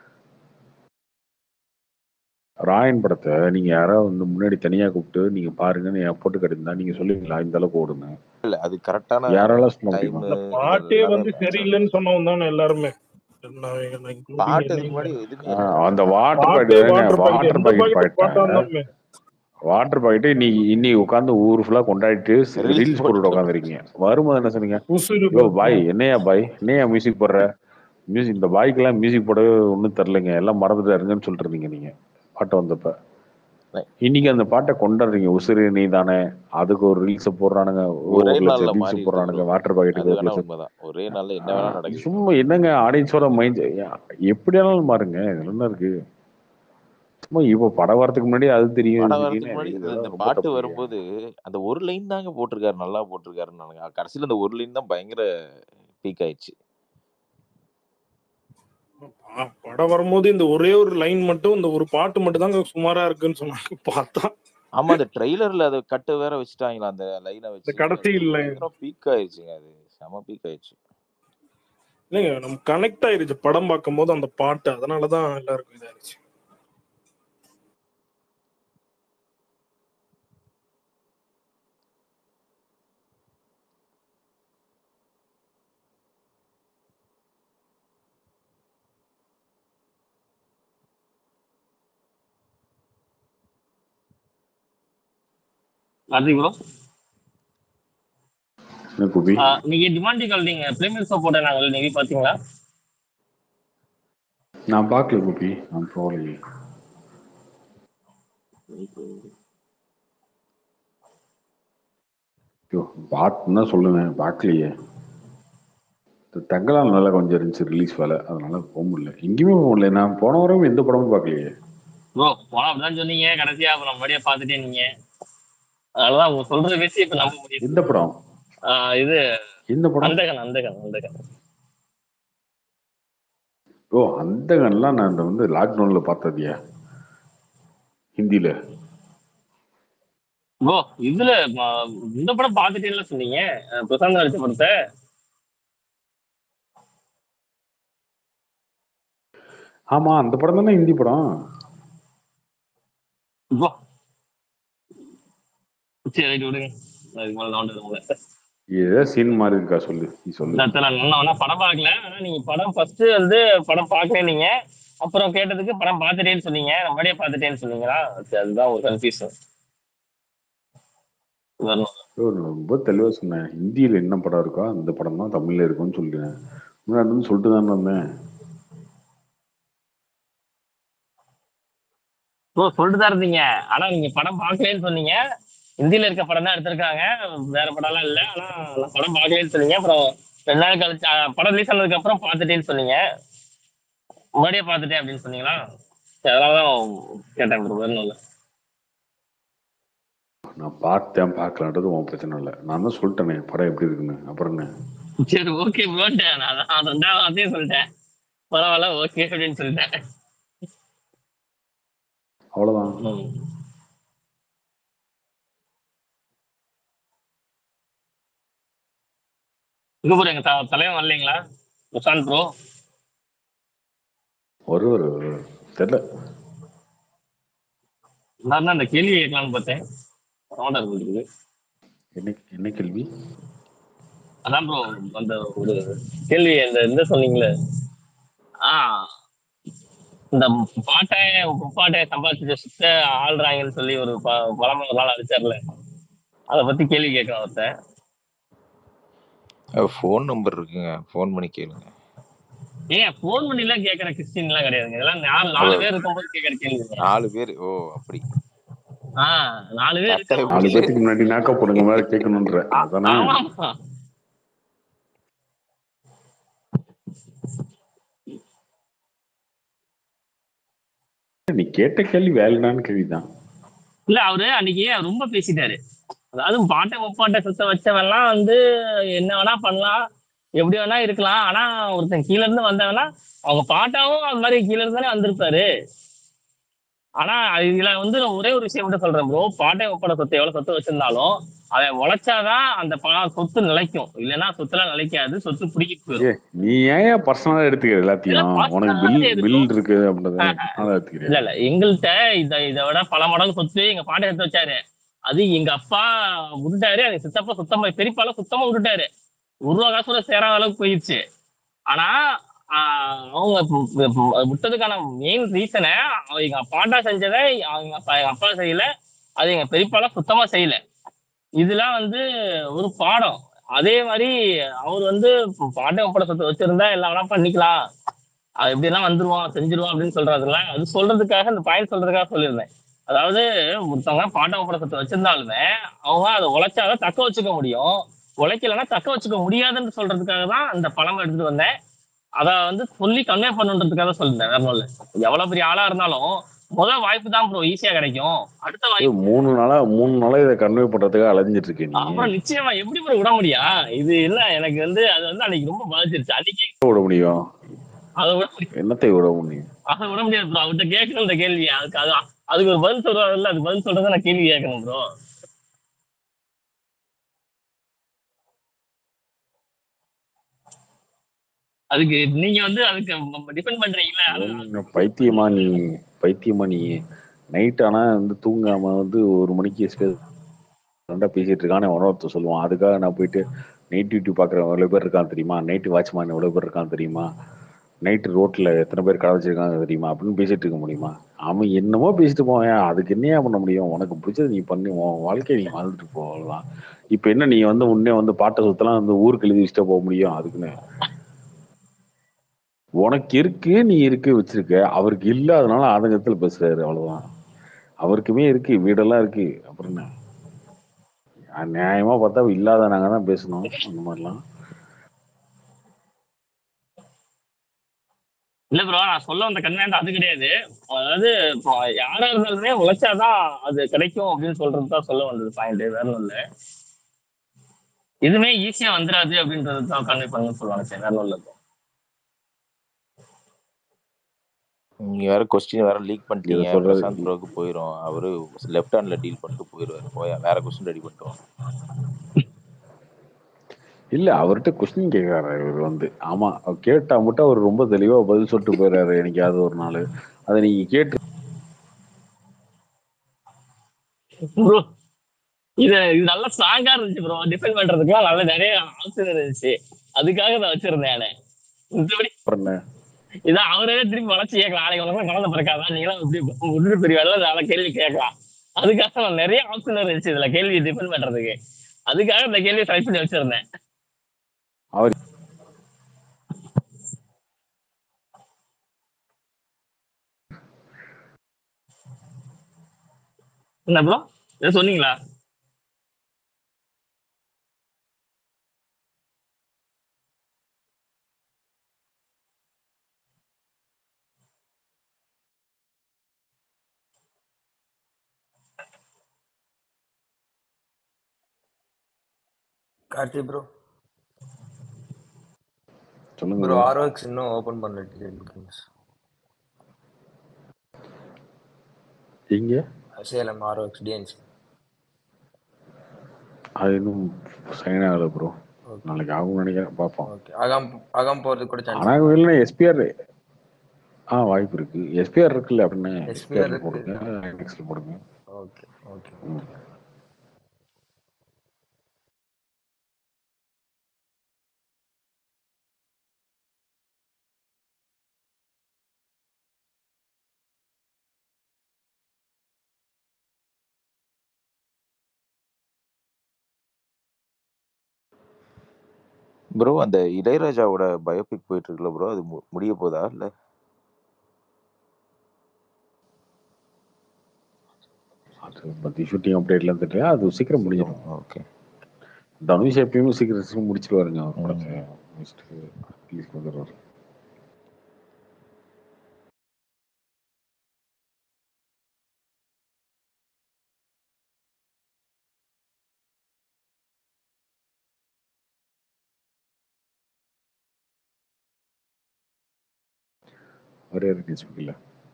ராயன் படத்தை நீங்க யாராவது வந்து முன்னாடி தனியா கூப்பிட்டு நீங்க பாருங்கன்னு என் போட்டு கட்டிருந்தா நீங்க சொல்லுவீங்களா இந்த அளவுக்கு ஓடுங்க? இல்ல அது கரெக்டான யாரால சொல்ல டைம் முடியுமா? அந்த பாட்டே எல்லாமே வந்து மேட்ச் ஆகுது. சரியில்லைன்னு சொன்னவங்க தானே எல்லாருமே. நான் நான் including பாட்டு இதுக்கு என்னையும் முன்னாடி எதுவுமே ஆஹ் இல்லை. அந்த வாட்டர் பாட்டு பாக்கெட் வாட்டர் பாக்கெட் வாட்டர் எந்த பாக்கெட் பாக்கெட் பாயிட்ட பாட்டா இருந்தாலுமே வாட்டர் பாக்கெட் இன்னைக்கு இன்னைக்கு உட்காந்து ஊர் ஃபுல்லா கொண்டாடிட்டு ரீல்ஸ் ரீல்ஸ் போட்டு போட்டு உட்காந்துருக்கீங்க. வரும்போது என்ன சொன்னீங்க? உசுறு யோ பாட்டு. பாய், என்னையா பாய், என்னையா மியூசிக் போடுற? மியூசிக் இந்த பாய்க்கெல்லாம் மியூசிக் போடவே ஒன்றும் தெரிலங்க, எல்லாம் மறந்துட்டாருங்கன்னு சொல்லிட்டு இருந்தீங்க நீங்க பாட்டு வந்தப்ப. இன்னைக்கு அந்த பாட்டை கொண்டாடுறீங்க, உசுறு நீ தானே. அதுக்கு ஒரு ரீல்ஸ் போடுறானுங்க, ஒரே ஒரு நாள்ல லட்சம் ரீல்ஸ் மாறிடுது ப்ரோ. போடுறானுங்க. வாட்டர் அது பாக்கெட்டுக்கு ஒரு வேணா லட்சம். உண்மைதான், ஒரே நாள்ல என்ன வேணா ஆஹ் நடக்குது. சும்மா என்னங்க ஆடியன்ஸோட மைண்ட் எப்படியானாலும் மாறுங்க, இதுல என்ன இருக்கு? சும்மா இப்போ படம் வரதுக்கு முன்னாடி அது தெரியும் இது படம் வரதுக்கு தெரியும், முன்னாடி இந்த இதெல்லாம் இந்த ரொம்ப பாட்டு தப்பு இல்லையா? வரும்போது அந்த ஒரு லைன் தாங்க போட்டிருக்காரு, நல்லா போட்டிருக்காருன்னு நினைக்கிறேன். கடைசியில அந்த ஒரு லைன் தான் பயங்கர பீக் ஆயிடுச்சு. பா- படம் வரும்போது இந்த ஒரே ஒரு லைன் மட்டும், இந்த ஒரு பாட்டு மட்டும் தாங்க சுமாரா இருக்குன்னு சொன்னாங்க. பார்த்தா ஆமா, அந்த ட்ரெய்லர்ல அதை கட்டு வேற வச்சுட்டாங்களா, அந்த லைனை இந்த வச்சு கடைசி அது இல்லை பயங்கர பீக் ஆயிடுச்சுங்க. அது செம பீக் ஆயிடுச்சு. இல்லைங்க, நம்ம கனெக்ட் ஆயிருச்சு படம் பார்க்கும் போது அந்த பாட்டு, அதனாலதான் எல்லாருக்கும் இதாயிருச்சு. கார்த்திக் ப்ரோ, என்ன குபி? நீங்க டிமாண்டிகல் நீங்க பிரீமியர் ஷோ போட்டாங்க, நீங்க பாத்தீங்களா? நான் பார்க்கல குபி, நான் போகலையே. ஐயோ பார்த்துன்னா சொல்லுவேன், பார்க்கலையே. இந்த தங்கலால் நல்லா கொஞ்சம் இருந்துச்சு ரிலீஸ் வேலை, அதனால போக முடியல, எங்கேயுமே போக முடியல. நான் போன வாரம் எந்த படமும் பார்க்கலையே. ப்ரோ போனா அப்படிதான் சொன்னீங்க, கடைசியா அப்புறம் மறுபடியும் பாத்துட்டே நீங்க. அதனாலதான் அவங்க சொல்றத வச்சு இப்ப நம்ப முடியுது. எந்த படம்? ஆஹ் இது எந்த படம்? அந்தகன் அந்தகன் அந்தகன் ஓ அந்த கன்லாம் நான் இந்த வந்து லாக்டவுன்ல பார்த்ததியா, ஹிந்தியில. ப்ரோ இதுல ம- இந்த படம் பாத்துட்டேன்னு சொன்னீங்க, அஹ் பிரசாந்த் நடிச்ச படத்தை. ஆமா அந்த படம் தானே ஹிந்தி படம். ப்ரோ சரி ரைட் விடுங்க, அதுக்கு மேல நான் விடுங்க. ஏதோ சீன் மாதிரி இருக்கா, சொல்லு நீ சொல்லு. நான் படம் பார்க்கல, ஆனா நீங்க படம் ஃபர்ஸ்ட் வந்து படம் பார்க்கல நீங்க, அப்புறம் கேட்டதுக்கு படம் பார்த்துட்டேன்னு சொன்னீங்க, மறுபடியும் பார்த்துட்டேன்னு சொன்னீங்களா? சரி, அதுதான் ஒரு கன்ஃபியூஷன். வரணும். bro, நான் ரொம்ப தெளிவா சொன்னேன். ஹிந்தியில என்ன படம் இருக்கோ அந்த படம் தான் தமிழ்ல இருக்கும்னு சொல்லிட்டேன். முன்னாடி இருந்து சொல்லிட்டு தானே வந்தேன். ப்ரோ சொல்லிட்டு தான் இருந்தீங்க, ஆனா நீங்க படம் பார்க்கலன்னு சொன்னீங்க. ஹிந்தியில இருக்க படம் தான் எடுத்திருக்காங்க, வேற படம்லாம் இல்ல. ஆனா நான் படம் பார்க்கலன்னு சொன்னீங்க. அப்புறம் ரெண்டு நாள் கழிச்சு அஹ், படம் ரிலீஸ் ஆனதுக்கு அப்புறம் பார்த்துட்டேன்னு சொன்னீங்க. முன்னாடியே பார்த்துட்டேன் அப்படின்னு சொன்னீங்களா? சரி, அதனாலதான் கேட்டேன் ப்ரோ, வேற ஒண்ணும் இல்ல. நான் பார்த்தேன் பார்க்கலான்றது உன் பிரச்சனை இல்லை. நான் தான் சொல்லிட்டேனே படம் எப்படி இருக்குன்னு. அப்புறம் என்ன? சரி ஓகே ப்ரோட்டேன், நான் அதான் அது ரெண்டாவது வார்த்தையும் சொல்லிட்டேன். பரவாயில்ல ஓகே அப்படின்னு சொல்லிட்டேன். அவ்வளவுதான். ம். இங்க ப்ரோ எங்க த- தலைவன் வரலைங்களா பிரசாந்த் ப்ரோ? ஒரு ஒரு தெரியல. நான் அந்த கேள்வி கேட்கலாம்னு பார்த்தேன், ஆர்டர் இருக்குது. என்ன என்ன கேள்வி? அதான் ப்ரோ, அந்த ஒரு கேள்வி அந்த இந்த சொன்னீங்களே, ஆ இந்த பாட்டை முப்பாட்டை சம்பாதிச்சு சுத்த ஆள்றாங்கன்னு சொல்லி ஒரு ப- பழமொழி ஒரு நாள் அடிச்சார்ல, அதை பத்தி கேள்வி கேட்கலாம் ஒருத்தன். ஃபோன் நம்பர் இருக்குங்க, ஃபோன் பண்ணி கேளுங்க. ஏன் போன் பண்ணி எல்லாம் கேட்கற கிறிஸ்டின் எல்லாம் கிடையாதுங்க, இதெல்லாம் நாலு நாலு பேர் இருக்கும்போது கேட்கற கேள்வி. நாலு பேர் ஓ அப்படி ஆஹ் நாலு பேர் கரெக்டா இருக்கிற நாலு எப்படி பேத்துக்கு முன்னாடி நாக்கா போடுங்க மேல கேட்கணுன்ற ஆ- அதானே? ஆமாமா. நீ கேட்ட கேள்வி வேலிடான கேள்விதான். இல்ல அவரு அன்னைக்கு ரொம்ப பேசிட்டாரு. அதாவது பாட்டை முப்பாட்டை சுத்த வச்சவெல்லாம் வந்து என்ன வேணா பண்ணலாம், எப்படி வேணா இருக்கலாம். ஆனா ஒருத்தன் கீழ இருந்து வந்தவனா அவங்க பாட்டாவும் அது மாதிரி கீழ இருந்து தானே வந்திருப்பாரு. ஆனா இதுல வந்து நான் ஒரே ஒரு விஷயம் மட்டும் சொல்றேன் ப்ரோ, பாட்டை முப்பாட்டை சொத்து எவ்வளவு சொத்து வச்சிருந்தாலும் அதை உழைச்சாதான் அந்த ப- சொத்து நிலைக்கும், இல்லைன்னா சொத்துலாம் நிலைக்காது, சொத்து பிடிக்கி ஏ போயிடும். நீ ஏன் பர்சனலா எடுத்துக்கிற இதெல்லாம் எல்லாத்தையும்? உனக்கு personal பில் ஆவே பில் இருக்கும். இருக்கு அப்படின்றத ஆஹ் personal ஆ எடுத்துக்கிறியா? இல்ல இல்ல எங்கள்கிட்ட இத இதை விட பல மடங்கு சொத்து எங்க பாட்டை எடுத்து வச்சாரு. அது எங்க அப்பா விட்டுட்டாரு, எங்க சித்தப்பா சுத்தமா பெரியப்பால சுத்தமா விட்டுட்டாரு. ஒரு ரூபா காசு கூட சேராத அளவுக்கு போயிடுச்சு. ஆனா ஆஹ் அவங்க பு- பு- பு- விட்டதுக்கான மெயின் ரீசனை எங்க பாட்டா செஞ்சதை அவங்க அப்பா எங்க அப்பா செய்யல, அது எங்க பெரியப்பால சுத்தமா செய்யல. இதெல்லாம் வந்து ஒரு பாடம். அதே மாதிரி அவர் வந்து பாட்டை ஒப்பட சொத்து வச்சிருந்தா எல்லாம் வேணா பண்ணிக்கலாம், அது எப்படியெல்லாம் வந்துருவான் செஞ்சிருவான் அப்படின்னு சொல்றதுல அது சொல்றதுக்காக இந்த பாயிண்ட் சொல்றதுக்காக சொல்லியிருந்தேன். அதாவது ஒருத்தவங்க பாட்டம் படத்தை வச்சிருந்தாலுமே அவங்க அதை உழைச்சாதான் தக்க வச்சுக்க முடியும், உழைக்கலைன்னா தக்க வச்சுக்க முடியாதுன்னு சொல்றதுக்காக தான் அந்த பழம் எடுத்துட்டு வந்தேன். அதை வந்து சொல்லி கன்வே பண்ணுன்றதுக்காக சொல்லியிருந்தேன், வேற ஒண்ணும் இல்ல. எவ்வளவு பெரிய ஆளா இருந்தாலும் முதல் வாய்ப்பு தான் ப்ரோ ஈஸியா கிடைக்கும், அடுத்த ஏய், வாய்ப்பு மூணு நாளா மூணு நாளா இதை கன்வே பண்றதுக்காக அலைஞ்சிட்டு இருக்க நீ. அப்புறம் நிச்சயமா எப்படி ப்ரோ விட முடியா? இது இல்ல எனக்கு வந்து அது வந்து அன்னைக்கு ரொம்ப பாதிச்சிருச்சு. அன்னைக்கு விட முடியும்? அதை விட முடியும், என்னத்தை விட முடியும்? அதை விட முடியாது ப்ரோ. அவர்கிட்ட கேட்கணும் இந்த கேள்வி, அதுக்கு அது அதுக்கு ஒரு பதில் சொல்றாருல்ல, அது பதில் சொல்றதை நான் கேள்வி கேட்கணும் ப்ரோ. அதுக்கு நீங்க வந்து அதுக்கு டிபெண்ட் பண்றீங்களா? அது என்ன பைத்தியமா நீ? பைத்தியமா நீ? நைட் ஆனா வந்து தூங்காம வந்து ஒரு மணிக்கு ரெண்டா பேசிட்டு இருக்கான்னு ஒருத்தர் சொல்லுவான். அதுக்காக நான் போயிட்டு நைட் டியூட்டி பாக்குறவன் எவ்வளவு பேர் இருக்கான் தெரியுமா, நைட்டு வாட்ச்மேன் எவ்வளவு பேர் இருக்கான் தெரியுமா, நைட்டு ரோட்ல எத்தனை பேர் கடை வச்சிருக்காங்க தெரியுமா அப்படின்னு பேசிட்டு இருக்க முடியுமா? அவன் என்னமோ பேசிட்டு போவேன், அதுக்கு என்னையா பண்ண முடியும்? உனக்கு பிடிச்சது நீ பண்ணி உன் வாழ்க்கையை நீ வாழ்ந்துட்டு போகலாம். இப்ப என்ன நீ வந்து உன்னே வந்து பாட்டை சுத்தலாம் வந்து ஊருக்கு எழுதி வச்சுட்டு போக முடியும்? அதுக்குன்னு உனக்கு இருக்கு, நீ இருக்கு வச்சிருக்க, அவருக்கு இல்ல, அதனால ஆதங்கத்துல பேசுறாரு, அவ்வளவுதான். அவருக்குமே இருக்கு, வீடெல்லாம் இருக்கு, அப்புறம் என்ன? நியாயமா பார்த்தா இல்லாத நாங்க தான் பேசணும் அந்த மாதிரிலாம். இல்ல ப்ரோ, நான் சொல்ல வந்த கன்வென்ட் அது கிடையாது. அதாவது இப்போ யாரா இருந்தாலுமே உழைச்சாதான் அது கிடைக்கும் அப்படின்னு சொல்றது தான் சொல்ல வந்தது பாயிண்ட், வேற ஒண்ணும் இல்ல. எதுவுமே ஈஸியா வந்துடாது அப்படின்றது தான் கன்வே பண்ணுன்னு சொல்லுவாங்க சார், வேற ஒண்ணும் இல்ல bro. நீங்க வேற கொஸ்டின் வேற லீக் இதை பண்ணிட்டீங்க, சொல்றது பிரசாந்த் ப்ரோக்கு போயிடும், அவரு லெஃப்ட் ஹேண்ட்ல டீல் பண்ணிட்டு போயிடுவாரு. போயா வேற கொஸ்டின் ரெடி பண்ணிட்டு வாங்க. இல்ல, அவர்கிட்ட கொஸ்டின் கேட்கறாரு இவர் வந்து. ஆமா, அவர் கேட்டா மட்டும் அவர் ரொம்ப தெளிவா பதில் சொல்லிட்டு போயிடுறாரு என்னைக்காவது ஒரு நாள். அதை நீங்க கேட்டு ப்ரோ இது இது நல்ல ஸ்ட்ராங்கா இருந்துச்சு ப்ரோ, டிஃபெண்ட் பண்றதுக்குலாம் நல்ல நிறைய ஆப்ஷன் இருந்துச்சு, அதுக்காக நான் வச்சிருந்தேன் நானு. மத்தபடி அப்புறம் என்ன? இதான் அவரே திருப்பி வளர்ச்சி கேட்கலாம், நாளைக்கு உனக்கு குழந்தை பிறக்காதான், நீங்களாம் இப்படி விட்டுட்டு பெரிய வேலை நாளை கேள்வி கேட்கலாம். அதுக்காக நான் நிறைய ஆப்ஷன் இருந்துச்சு இதுல கேள்வி டிஃபெண்ட் பண்றதுக்கு. அதுக்காக இந்த கேள்வியை செலக்ட் பண்ணி வச்சிருந்தேன். அவர் என்ன ப்ரோ ஏதோ சொன்னீங்களா? கார்த்தி ப்ரோ சொல்லுங்க ப்ரோ bro. ஆர்ஓஎக்ஸ் இன்னும் ஓபன் பண்ணல டிக்கெட் புக்கிங்ஸ். எங்க சேலம் ஆர்ஓஎக்ஸ் டிஎன்சி. அது இன்னும் சைன் ஆகல ப்ரோ. ஓகே நாளைக்கு ஆகும் நினைக்கிறேன், பார்ப்போம். ஓகே அகாம் அகாம் போறதுக்கு கூட சான்ஸ் ஆனா இருக்கா? இல்லை எஸ்பிஆர் ஆ வாய்ப்பு இருக்கு. எஸ்பிஆர் இருக்குல்ல அப்படின்னு எஸ்பிஆர் எஸ்பிஆர்ல இருக்கு. போடுங்க, ஐநெக்ஸ்ல போடுங்க. ஓகே ஓகே ம். ஓகே. ப்ரோ அந்த இளையராஜாவோட பயோபிக் போயிட்டு இருக்குல்ல ப்ரோ, அது மு- முடிய போதா இல்ல? அது பத்தி ஷூட்டிங் அப்டேட்லாம் தெரியல. அது சீக்கிரம் முடிஞ்சிடும். ஓகே. தனுஷ் எப்பயுமே சீக்கிரம் சீக்கிரம் முடிச்சிருவாருங்க அவர் படத்தை. ம். முடிச்சுட்டு ரிலீஸ் வந்துடுவார். அவர் யாரும் ரிலீஸ் பண்ணல.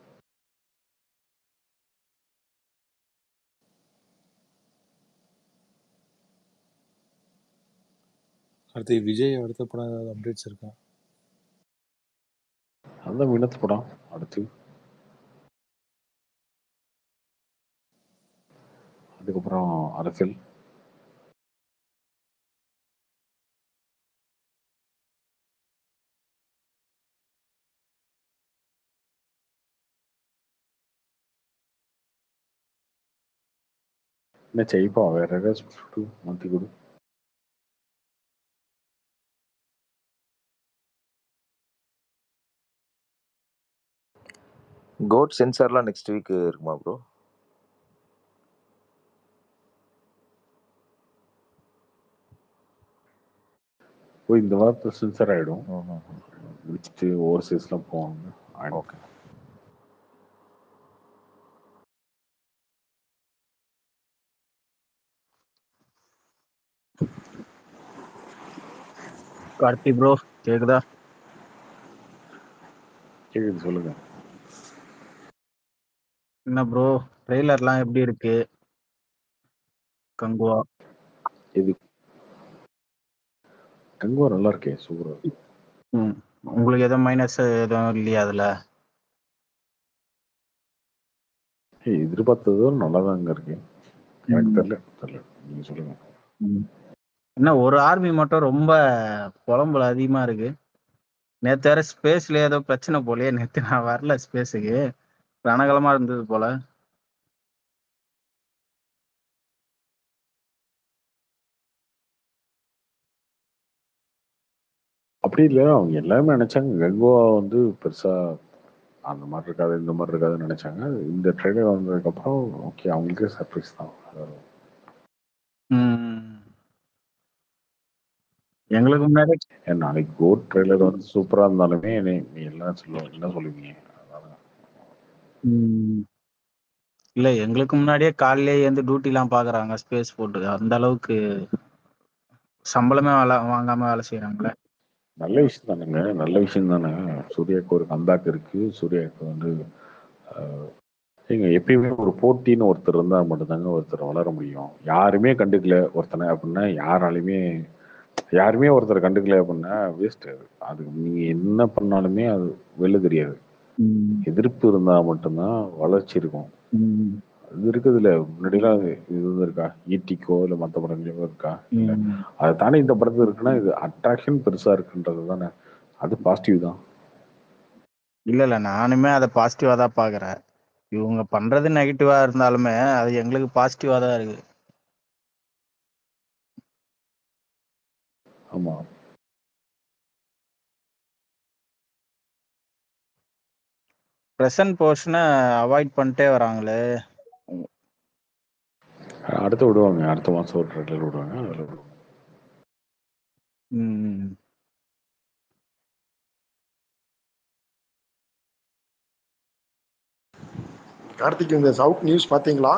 அடுத்து விஜய் அடுத்த படம் ஏதாவது அப்டேட்ஸ் இருக்கா? அந்த வினத் படம் அடுத்து, அதுக்கப்புறம் அரசியல். என்ன செய்ப்பா, வேற ஏதாச்சும் மாற்றி கொடு. கோட் சென்சார்லாம் நெக்ஸ்ட் வீக் இருக்குமா ப்ரோ? போய் இந்த வாரத்தில் சென்சர் ஆகிடும். ம். முடிச்சுட்டு ஓவர்சீஸ்லாம் போவாங்க. ஆயிடும். ஓகே. கார்த்தி ப்ரோ கேக்குதா? கேக்குது, சொல்லுங்க. என்ன ப்ரோ ட்ரெய்லர்லாம் எப்படி இருக்கு? கங்குவா இது கங்குவா நல்லா இருக்கே, சூப்பரா இருக்கு. ம் உங்களுக்கு எதுவும் மைனஸ் எதுவும் இல்லையா அதுல? ஏய், எதிர்பார்த்ததும் நல்லா தாங்க இருக்கு. எனக்கு ம். தெரியல தெரியல நீங்க சொல்லுங்க. ம். என்ன ஒரு ஆர்மி மட்டும் ரொம்ப புலம்பல் அதிகமா இருக்கு. நேத்து வேற ஸ்பேஸ்ல ஏதோ பிரச்சனை போலயே. நேத்து நான் வரல ஸ்பேஸுக்கு, ரணகலமா இருந்தது போல. அப்படி இல்லை, அவங்க எல்லாருமே நினைச்சாங்க கங்குவா வந்து பெருசா அந்த மாதிரி இருக்காது, இந்த மாதிரி இருக்காதுன்னு நினைச்சாங்க. இந்த ட்ரெய்லர் வந்ததுக்கு அப்புறம் ஓகே, அவங்களுக்கே சர்ப்ரைஸ் தான். அது ம். எங்களுக்கு முன்னாடி ஏன் நாளைக்கு கோட் ட்ரெய்லர் வந்து சூப்பரா இருந்தாலுமே நீ- நீ எல்லாம் சொல்லுவோம், என்ன சொல்லுவீங்க? அதான். ம். இல்ல எங்களுக்கு முன்னாடியே காலையிலேயே எழுந்து டியூட்டி எல்லாம் பாக்குறாங்க ஸ்பேஸ் போட்டு. அந்த அளவுக்கு சம்பளமே வேலை வாங்காம வேலை செய்யறாங்களே. நல்ல விஷயம் தானுங்க, நல்ல விஷயம் தானே. சூர்யாவுக்கு ஒரு கம்பேக் இருக்கு. சூர்யாவுக்கு வந்து ஆஹ், ஏங்க எப்பயுமே ஒரு போட்டின்னு ஒருத்தர் இருந்தா மட்டும்தாங்க ஒருத்தர் வளர முடியும். யாருமே கண்டுக்கல ஒருத்தனை அப்படின்னா, யாராலையுமே யாருமே ஒருத்தர் கண்டுக்கல அப்படின்னா வேஸ்ட். அது அதுக்கு நீங்க என்ன பண்ணாலுமே அது வெளில தெரியாது. ம். எதிர்ப்பு இருந்தா மட்டும்தான் வளர்ச்சி இருக்கும். ம். அது இருக்குதுல்ல, முன்னாடிலாம் அது இது இருக்கா, ஈட்டிக்கோ இல்லை மற்ற படங்களோ இருக்கா? இல்லை. ம். அதை தானே இந்த படத்துல இருக்குன்னா, இது அட்ராக்ஷன் பெருசா இருக்குன்றது தானே. அது பாசிட்டிவ் தான். இல்ல இல்ல நானுமே அதை பாசிட்டிவா தான் பாக்குறேன். இவங்க பண்றது நெகட்டிவா இருந்தாலுமே அது எங்களுக்கு பாசிட்டிவா தான் இருக்கு. ஆமா. ப்ரெசன்ட் போர்ஷனை அவாய்ட் பண்ணிட்டே வராங்களே. அடுத்து விடுவாங்க, அடுத்த மாசம் ஒரு ட்ரெய்லர் விடுவாங்க, அதில் விடுவாங்க. ம். கார்த்திக் இந்த சவுத் நியூஸ் பார்த்தீங்களா?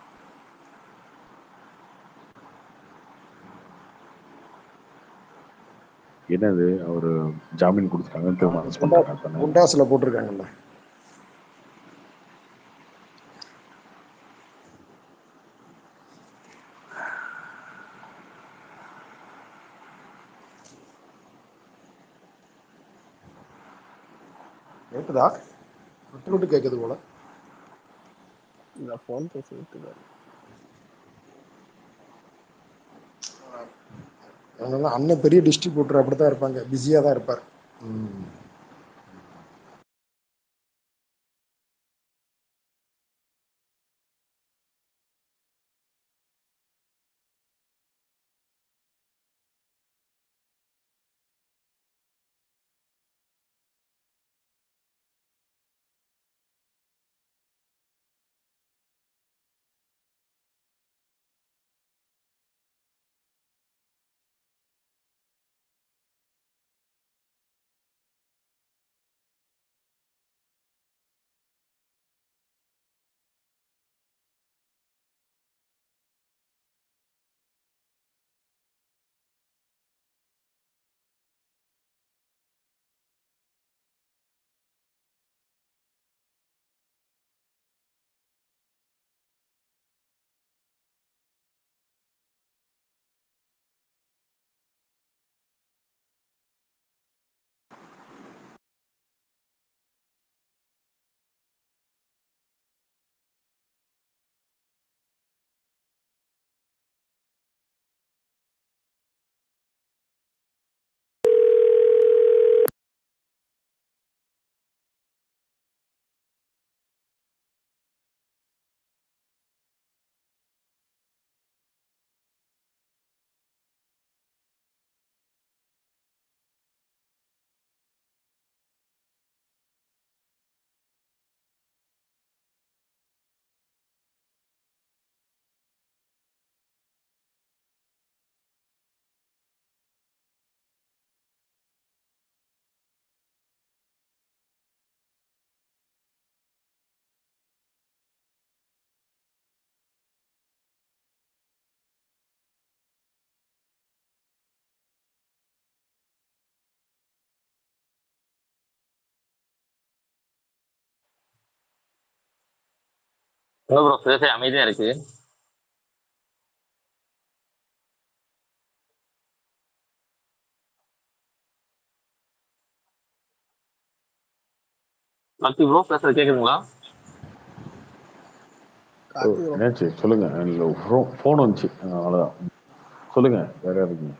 என்னது அவர் ஜாமீன் கொடுத்துட்டாங்க, திரும்ப அரெஸ்ட் குண்டா பண்ணிட்டாங்க தானே? குண்டாஸில் போட்டிருக்காங்கல்ல. கேட்குதா? விட்டு விட்டு கேட்குது போல. இந்த ஃபோன் பேசிட்டு இருக்காரு. அதனால அண்ணன் பெரிய டிஸ்ட்ரிபியூட்டர் அப்படி தான் இருப்பாங்க, பிஸியாக தான் இருப்பார். ம். ப்ரோ பேச அமைதியா இருக்கு. கார்த்தி ப்ரோ பேசுறது கேக்குதுங்களா? ஓ, என்னாச்சு சொல்லுங்க. ஃபோன் வந்துச்சு, அவ்வளோதான். சொல்லுங்க, வேற யார் இருக்கீங்க?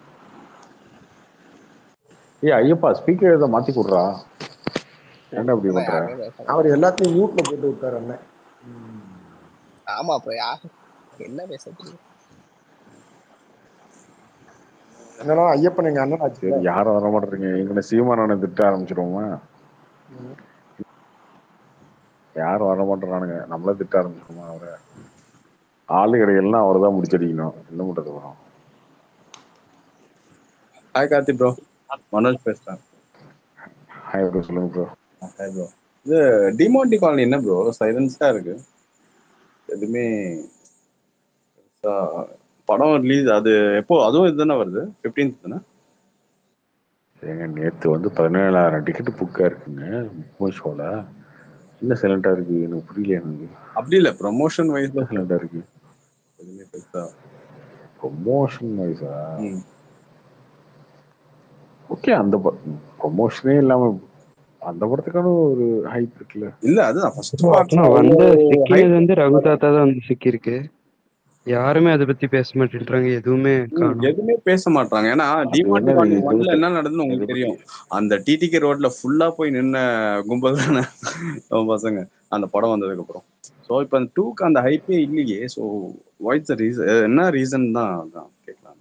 ஏய் ஐயப்பா, ஸ்பீக்கர் ஏதோ மாத்தி கொடுறா. என்ன அப்படி பண்ற? அவர் எல்லாத்தையும் மியூட்ல போட்டு விட்டார் அண்ணன். ஆமா ப்ரோ, யார் என்ன பேசுறது? என்னன்னா ஐயப்பன் எங்க அண்ணன் ஆச்சு. சரி, யாரும் வர மாட்டேறீங்க. எங்களை சீமானவனை திட்ட ஆரம்பிச்சிருவோமா? யாரும் வர மாட்டேறானுங்க, நம்மளே திட்ட ஆரம்பிச்சிருவோமா? அவரை ஆளு கடைகள்லாம் அவர் தான் முடிச்சடிக்கணும். என்ன பண்றது வரும்? ஹாய் கார்த்தி ப்ரோ, மனோஜ் பேசுறேன். ஹாய் ப்ரோ, சொல்லுங்க ப்ரோ. Hi bro. இது டிமாண்டி காலனி என்ன ப்ரோ சைலன்ஸா இருக்கு? எதுவுமே படம் ரிலீஸ் அது எப்போ? அதுவும் இதுதானே வருது, பிப்டீன்த் தானே? ஏங்க நேற்று வந்து பதினேழாயிரம் டிக்கெட் புக்கா இருக்குங்க மூவி ஷோல. என்ன சைலண்டா இருக்கு, எனக்கு புரியல. எனக்கு அப்படி இல்லை, ப்ரொமோஷன் வைஸ் சைலண்டா இருக்கு. எதுவுமே பெருசா ப்ரொமோஷன் வைஸா? ஓகே, அந்த ப்ரொமோஷனே இல்லாம அந்த படத்துக்கான ஒரு ஹைப் இருக்குல்ல. இல்ல அதுதான் ஃபர்ஸ்ட் பார்ட்ல வந்து சிக்கினது வந்து ரகு தாத்தா தான் வந்து சிக்கி இருக்கு. யாருமே அதை பத்தி பேச மாட்டேன்றாங்க, எதுவுமே காணும். எதுவுமே பேச மாட்டாங்க. ஏன்னா டிமாண்டி காலனி ஒன்ல என்ன நடந்ததுன்னு உங்களுக்கு தெரியும். அந்த டிடிகே ரோட்ல ஃபுல்லா போய் நின்ன கும்பல் தானே பசங்க. அந்த படம் வந்ததுக்கு அப்புறம். ஸோ இப்போ அந்த டூக்கு அந்த ஹைப்பே இல்லையே. ஸோ வாட்ஸ் த ரீசன், என்ன ரீசன் தான் அதான் கேட்கலாம்.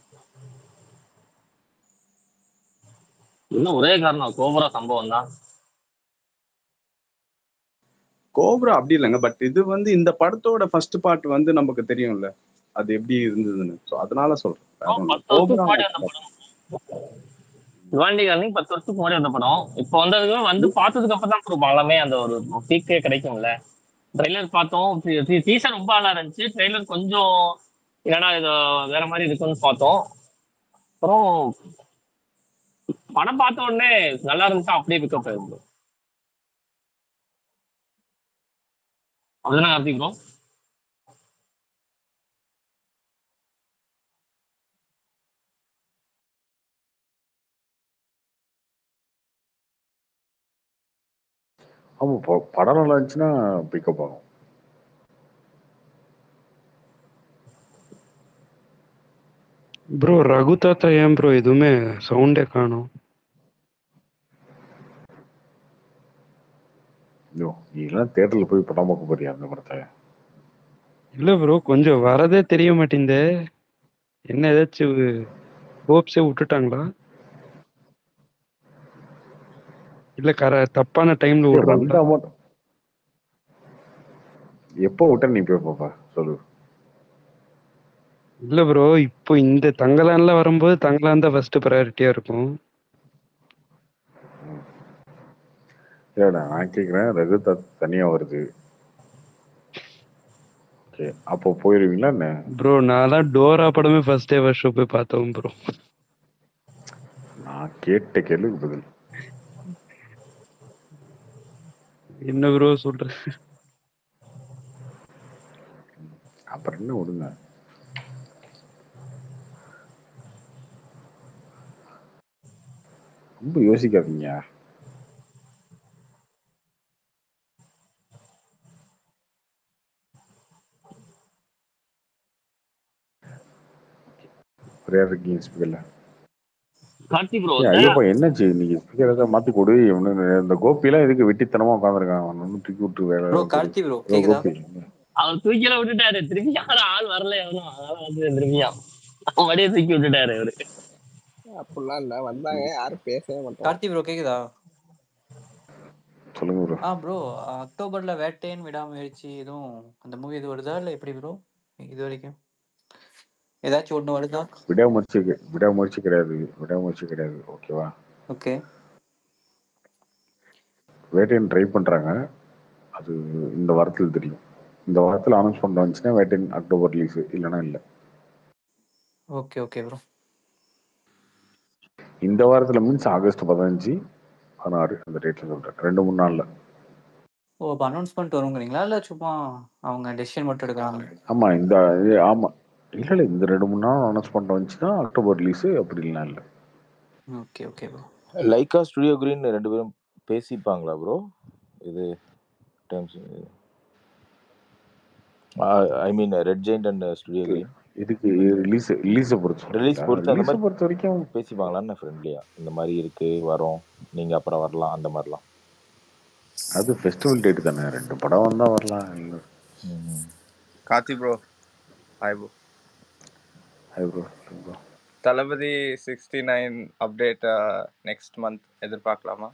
இன்னும் ஒரே காரணம் கோபுரா சம்பவம் தான். கோப்ரா அப்படி இல்லைங்க, பட் இது வந்து இந்த படத்தோட ஃபர்ஸ்ட் பார்ட் வந்து நமக்கு தெரியும்ல அது எப்படி இருந்ததுன்னு. ஸோ அதனால சொல்றேன். வேற ஒண்ணும் இல்ல. பத்து வருஷத்துக்கு கோப்ரா முன்னாடி வந்த படம் சிவாண்டி காலனி பத்து வருஷத்துக்கு முன்னாடி வந்த படம். இப்போ வந்ததுக்கு வந்து பார்த்ததுக்கு அப்புறம் தான் படமே அந்த ஒரு பீக்கே கிடைக்கும்ல. ட்ரெய்லர் பார்த்தோம், டீசர் ரொம்ப நல்லா இருந்துச்சு, ட்ரெய்லர் கொஞ்சம் என்னடா இது வேற மாதிரி இருக்குன்னு பார்த்தோம். அப்புறம் படம் பார்த்த உடனே நல்லா இருந்துச்சா அப்படியே பிக்கப் ஆயிருக்கு. அதுதான் கார்த்திக் ப்ரோ. ஆமா, ப- படம் நல்லா இருந்துச்சுன்னா பிக்கப் ஆகும். ப்ரோ ரகு தாத்தா ஏன் ப்ரோ எதுவுமே சவுண்டே காணும்? ஐயோ, நீ எல்லாம் தேட்டர்ல போய் படம் பார்க்க போறியா அந்த படத்தை? இல்ல ப்ரோ, கொஞ்சம் வரதே தெரிய மாட்டேங்குதே. என்ன ஏதாச்சும் ஹோப்ஸே விட்டுட்டாங்களா? இல்ல கர தப்பான டைம்ல ஏய், விடுறாங்களா? வந்தா மட்டும் எப்போ விட்ட நீ போய் பாப்பா சொல்லு. இல்ல ப்ரோ, இப்போ இந்த தங்கலான்ல வரும்போது தங்கலான் தான் ஃபர்ஸ்ட் ப்ரையாரிட்டியா இருக்கும். இல்லடா, நான் கேக்குறேன், ரகு தாத்தா தனியா வருது. ஓகே, அப்போ போயிருவீங்களா என்ன? ப்ரோ நான் டோரா படமே ஃபர்ஸ்ட் டே ஃபர்ஸ்ட் ஷோ போய் பார்த்தோம் ப்ரோ. நான் கேட்ட கேள்விக்கு பதில். என்ன ப்ரோ சொல்ற? அப்புறம் என்ன விடுங்க. ரொம்ப யோசிக்காதீங்க. ப்ரேயர் இருக்கீங்க ஸ்பீக்கர்ல. கார்த்தி ப்ரோ ஏன் ஐயோப்பா என்னாச்சு இன்னைக்கு? ஸ்பீக்கர் ஏதாவது மாத்தி கொடு. இவனு இந்த கோபிலாம் எதுக்கு வெட்டித்தனமா உட்காந்துருக்கான்? அவன் ஒன்றும் தூக்கி விட்டு வேற ப்ரோ ஏதாவது கொடு. கார்த்தி ப்ரோ ப்ரோ கேக்குதா? கோபி, அவர் தூக்கில விட்டுட்டாரு, திருப்பி யாரும் ஆள் வரல எவனும், அதனால வந்து திரும்பியா அவன் வடியை தூக்கி விட்டுட்டாரு அவரு. அப்படிலாம் இல்ல, வந்தாங்க யாரும் பேசவே மாட்டாங்க. கார்த்தி ப்ரோ கேக்குதா? சொல்லுங்க ப்ரோ. ஆ ப்ரோ, அக்டோபர்ல வேட்டையன் விடாமுயற்சி எதுவும் அந்த மூவி இது வருதா இல்ல எப்படி ப்ரோ? இது வரைக்கும் ஏதாச்சும் ஒண்ணு வருதா? விடாமுயற்சி விடாமுயற்சி கிடையாது, விடாமுயற்சி கிடையாது. ஓகேவா? ஓகே. வேட்டையன் ட்ரை பண்றாங்க, அது இந்த வாரத்தில் தெரியும். இந்த வாரத்தில் அனௌன்ஸ் பண்ண வந்துச்சுன்னா வேட்டையன் அக்டோபர் ரிலீஸ், இல்லைன்னா இல்லை. Okay okay bro. இந்த வாரத்தில் மீன்ஸ் ஆகஸ்ட் பதினஞ்சு பதினாறு அந்த டேட்ல சொல்றேன், ரெண்டு மூணு நாள்ல. ஓ, அப்ப அனௌன்ஸ்மெண்ட் வருங்கிறீங்களா இல்ல சும்மா அவங்க டெசிஷன் மட்டும் எடுக்கிறாங்க? ஆமா, இந்த இது- ஆமா இல்லை இல்லை இந்த ரெண்டு மூணு நாள் அனௌன்ஸ் பண்ணிட்டு வந்துச்சுன்னா அக்டோபர் ரிலீஸ், அப்படி இல்லைனா இல்லை. Okay okay bro. Lyca Studio Green ரெண்டு பேரும் பேசிப்பாங்களா ப்ரோ? இது times I mean Red Giant and Studio Green இதுக்கு ரிலீஸ் ரிலீஸை பொறுத்து ரிலீஸ் சொல்றீங்களா? பொறுத்து அந்த ரிலீஸை மாதிரி பொறுத்த வரைக்கும் பேசிப்பாங்களான்னு ஃப்ரெண்ட்லியா இந்த மாதிரி இருக்கு வரோம், நீங்க அப்புறம் வரலாம் அந்த மாதிரிலாம். அது ஃபெஸ்டிவல் டேட் தானே, ரெண்டு படம் வந்தா வரலாம். இல்லை Karthi bro, hi bro. Hi bro. Bro Thalapathy sixty nine update next month எதிர்பார்க்கலாமா?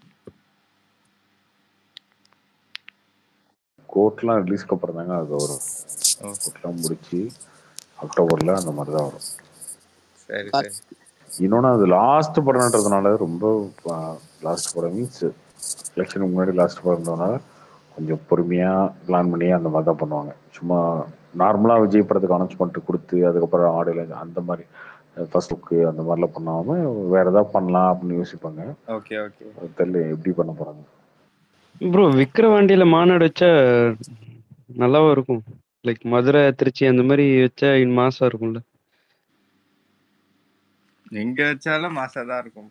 கோர்ட்லாம் ரிலீஸ்க்கு அப்புறம் தாங்க அது வரும். கோர்ட்லாம் முடிச்சு அக்டோபர்ல அந்த மாதிரி தான் வரும். சரி சரி. இன்னொன்று அது லாஸ்ட் படம்ன்றதுனால, ரொம்ப லாஸ்ட் படம் மீன்ஸ் எலெக்ஷனுக்கு முன்னாடி லாஸ்ட் படம்ன்றதுனால கொஞ்சம் பொறுமையாக பிளான் பண்ணி அந்த மாதிரி தான் பண்ணுவாங்க. சும்மா நார்மலாக விஜய் படத்துக்கு அனௌன்ஸ் பண்ணிட்டு கொடுத்து அதுக்கப்புறம் ஆடியோ அந்த மாதிரி ஃபர்ஸ்ட் லுக்கு அந்த மாதிரிலாம் பண்ணாமல் வேற ஏதாவது பண்ணலாம் அப்படின்னு யோசிப்பாங்க. Okay okay. அது தெரியல எப்படி பண்ண போகிறாங்க. ப்ரோ விக்கிரவாண்டியில மாநாடு வச்சா நல்லாவும் இருக்கும். லைக் மதுரை திருச்சி அந்த மாதிரி வச்சா மாசம் இருக்கும்ல. எங்க வச்சாலும் மாசா தான் இருக்கும்.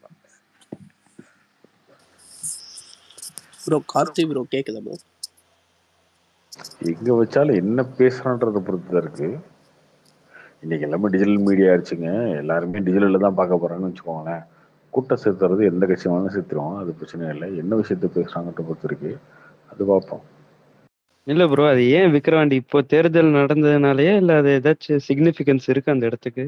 ப்ரோ கார்த்தி ப்ரோ கேக்குதா ப்ரோ? எங்கே வச்சாலும் என்ன பேசுகிறான்றதை பொறுத்து தான் இருக்கு. இன்னைக்கு எல்லாமே டிஜிட்டல் மீடியா ஆயிடுச்சுங்க. எல்லாருமே டிஜிட்டலில் தான் பார்க்க போகிறாங்கன்னு வச்சுக்கோங்களேன். கூட்டம் சேர்த்துறது எந்த கட்சி வேணாலும் சேர்த்துருவோம், அது பிரச்சனை இல்லை. என்ன விஷயத்த பேசுகிறாங்கன்ற பொறுத்து இருக்கு, அது பார்ப்போம். இல்ல ப்ரோ அது ஏன் விக்கிரவாண்டி இப்போ தேர்தல் நடந்ததுனாலயே இல்ல அது ஏதாச்சும் சிக்னிஃபிகன்ஸ் இருக்கு அந்த இடத்துக்கு?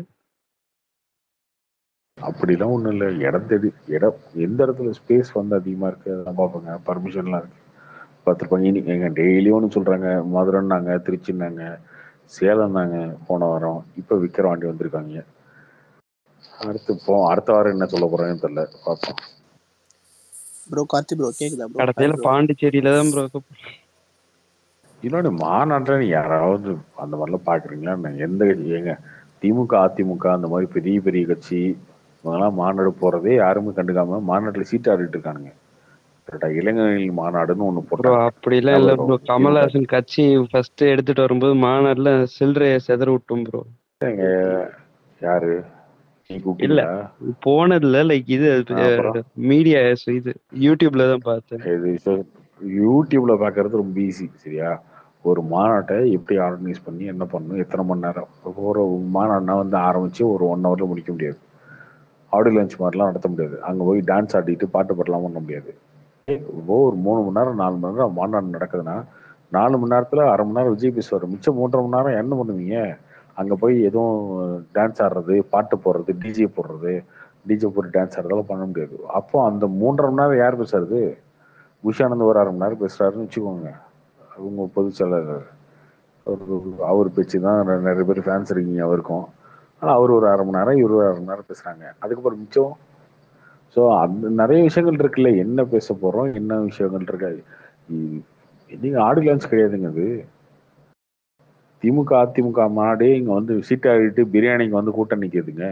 அப்படிலாம் ஒன்றும் இல்லை. இடம் தேடி இடம் எந்த இடத்துல ஸ்பேஸ் வந்து அதிகமாக இருக்குது அதெல்லாம் பார்ப்போங்க. பர்மிஷன்லாம் இருக்கு பார்த்துருப்பாங்க. இன்னைக்கு எங்க டெய்லியும் ஒன்று சொல்கிறாங்க, மதுரைன்னாங்க, திருச்சின்னாங்க, சேலம்னாங்க போன வாரம். இப்போ விக்கிரவாண்டி வந்திருக்காங்க. அடுத்து போ அடுத்த வாரம் என்ன சொல்ல போறாங்கன்னு தெரியல, பார்ப்போம். ப்ரோ கார்த்தி ப்ரோ கேக்குதா ப்ரோ? கடைசியில பாண்டிச்சேரியில தான் ப்ரோ. இன்னொன்று மாநாட்டில் யாராவது அந்த மாதிரிலாம் பார்க்குறீங்களா? எந்த கட்சி ஏங்க திமுக அதிமுக அந்த மாதிரி பெரிய பெரிய கட்சி இவங்கெல்லாம் மாநாடு போகிறதே யாருமே கண்டுக்காம மாநாட்டில் சீட்டு ஆடிட்டு இருக்கானுங்க. கரெக்டா? இளைஞர்கள் மாநாடுன்னு ஒன்று ப்ரோ போட்டாங்க. அப்படிலாம் இல்ல ப்ரோ. கமல்ஹாசன் கட்சி ஃபர்ஸ்ட் எடுத்துட்டு வரும்போது மாநாடுல சில்லறைய செதற விட்டோம் ப்ரோ. யாரு நீ இல்ல கூப்பிட்டீங்களா? போனதுல லைக் இது மீடியா இது யூடியூப்ல தான் பார்த்தேன். இது யூடியூப்ல பார்க்கறது ரொம்ப ஈஸி சரியா? ஒரு மாநாட்டை எப்படி ஆர்கனைஸ் பண்ணி என்ன பண்ணணும், எத்தனை மணி நேரம் ஒரு மாநாடுனா வந்து ஆரம்பிச்சு ஒரு ஒன் ஹவர்ல முடிக்க முடியாது. ஆடியோ லஞ்ச் மாதிரிலாம் நடத்த முடியாது. அங்கே போய் டான்ஸ் ஆடிட்டு பாட்டு பாடலாம் பண்ண முடியாது. ஒரு மூணு மணி நேரம் நாலு மணி நேரம் மாநாடு நடக்குதுன்னா நாலு மணி நேரத்துல அரை மணி நேரம் விஜய் பேசுவார். மிச்சம் மூன்றரை மணி நேரம் என்ன பண்ணுவீங்க? அங்கே போய் எதுவும் டான்ஸ் ஆடுறது, பாட்டு போடுறது, டிஜே போடுறது, டிஜே போட்டு டான்ஸ் ஆடுறதெல்லாம் பண்ண முடியாது. அப்போ அந்த மூன்றரை மணி நேரம் யார் பேசுறது? விஷானந்த் ஒரு அரை மணி நேரம் பேசுறாருன்னு வச்சுக்கோங்க. அவங்க பொதுச் செயலாளர் அவர் பேச்சு தான் நிறைய பேர் ஃபேன்ஸ் இருக்கீங்க அவருக்கும். ஆனால் அவர் ஒரு அரை மணி நேரம் இவர் ஒரு அரை மணி நேரம் பேசுறாங்க. அதுக்கப்புறம் மிச்சம் ஸோ அந்த நிறைய விஷயங்கள் இருக்குல்ல. என்ன பேச போறோம், என்ன விஷயங்கள் இருக்காது. நீங்க ஆடியோ லான்ச் கிடையாதுங்க அது. திமுக அதிமுக மாநாடே இங்க வந்து சீட் ஆடிட்டு பிரியாணிக்கு வந்து கூட்டம் நிற்கிதுங்க.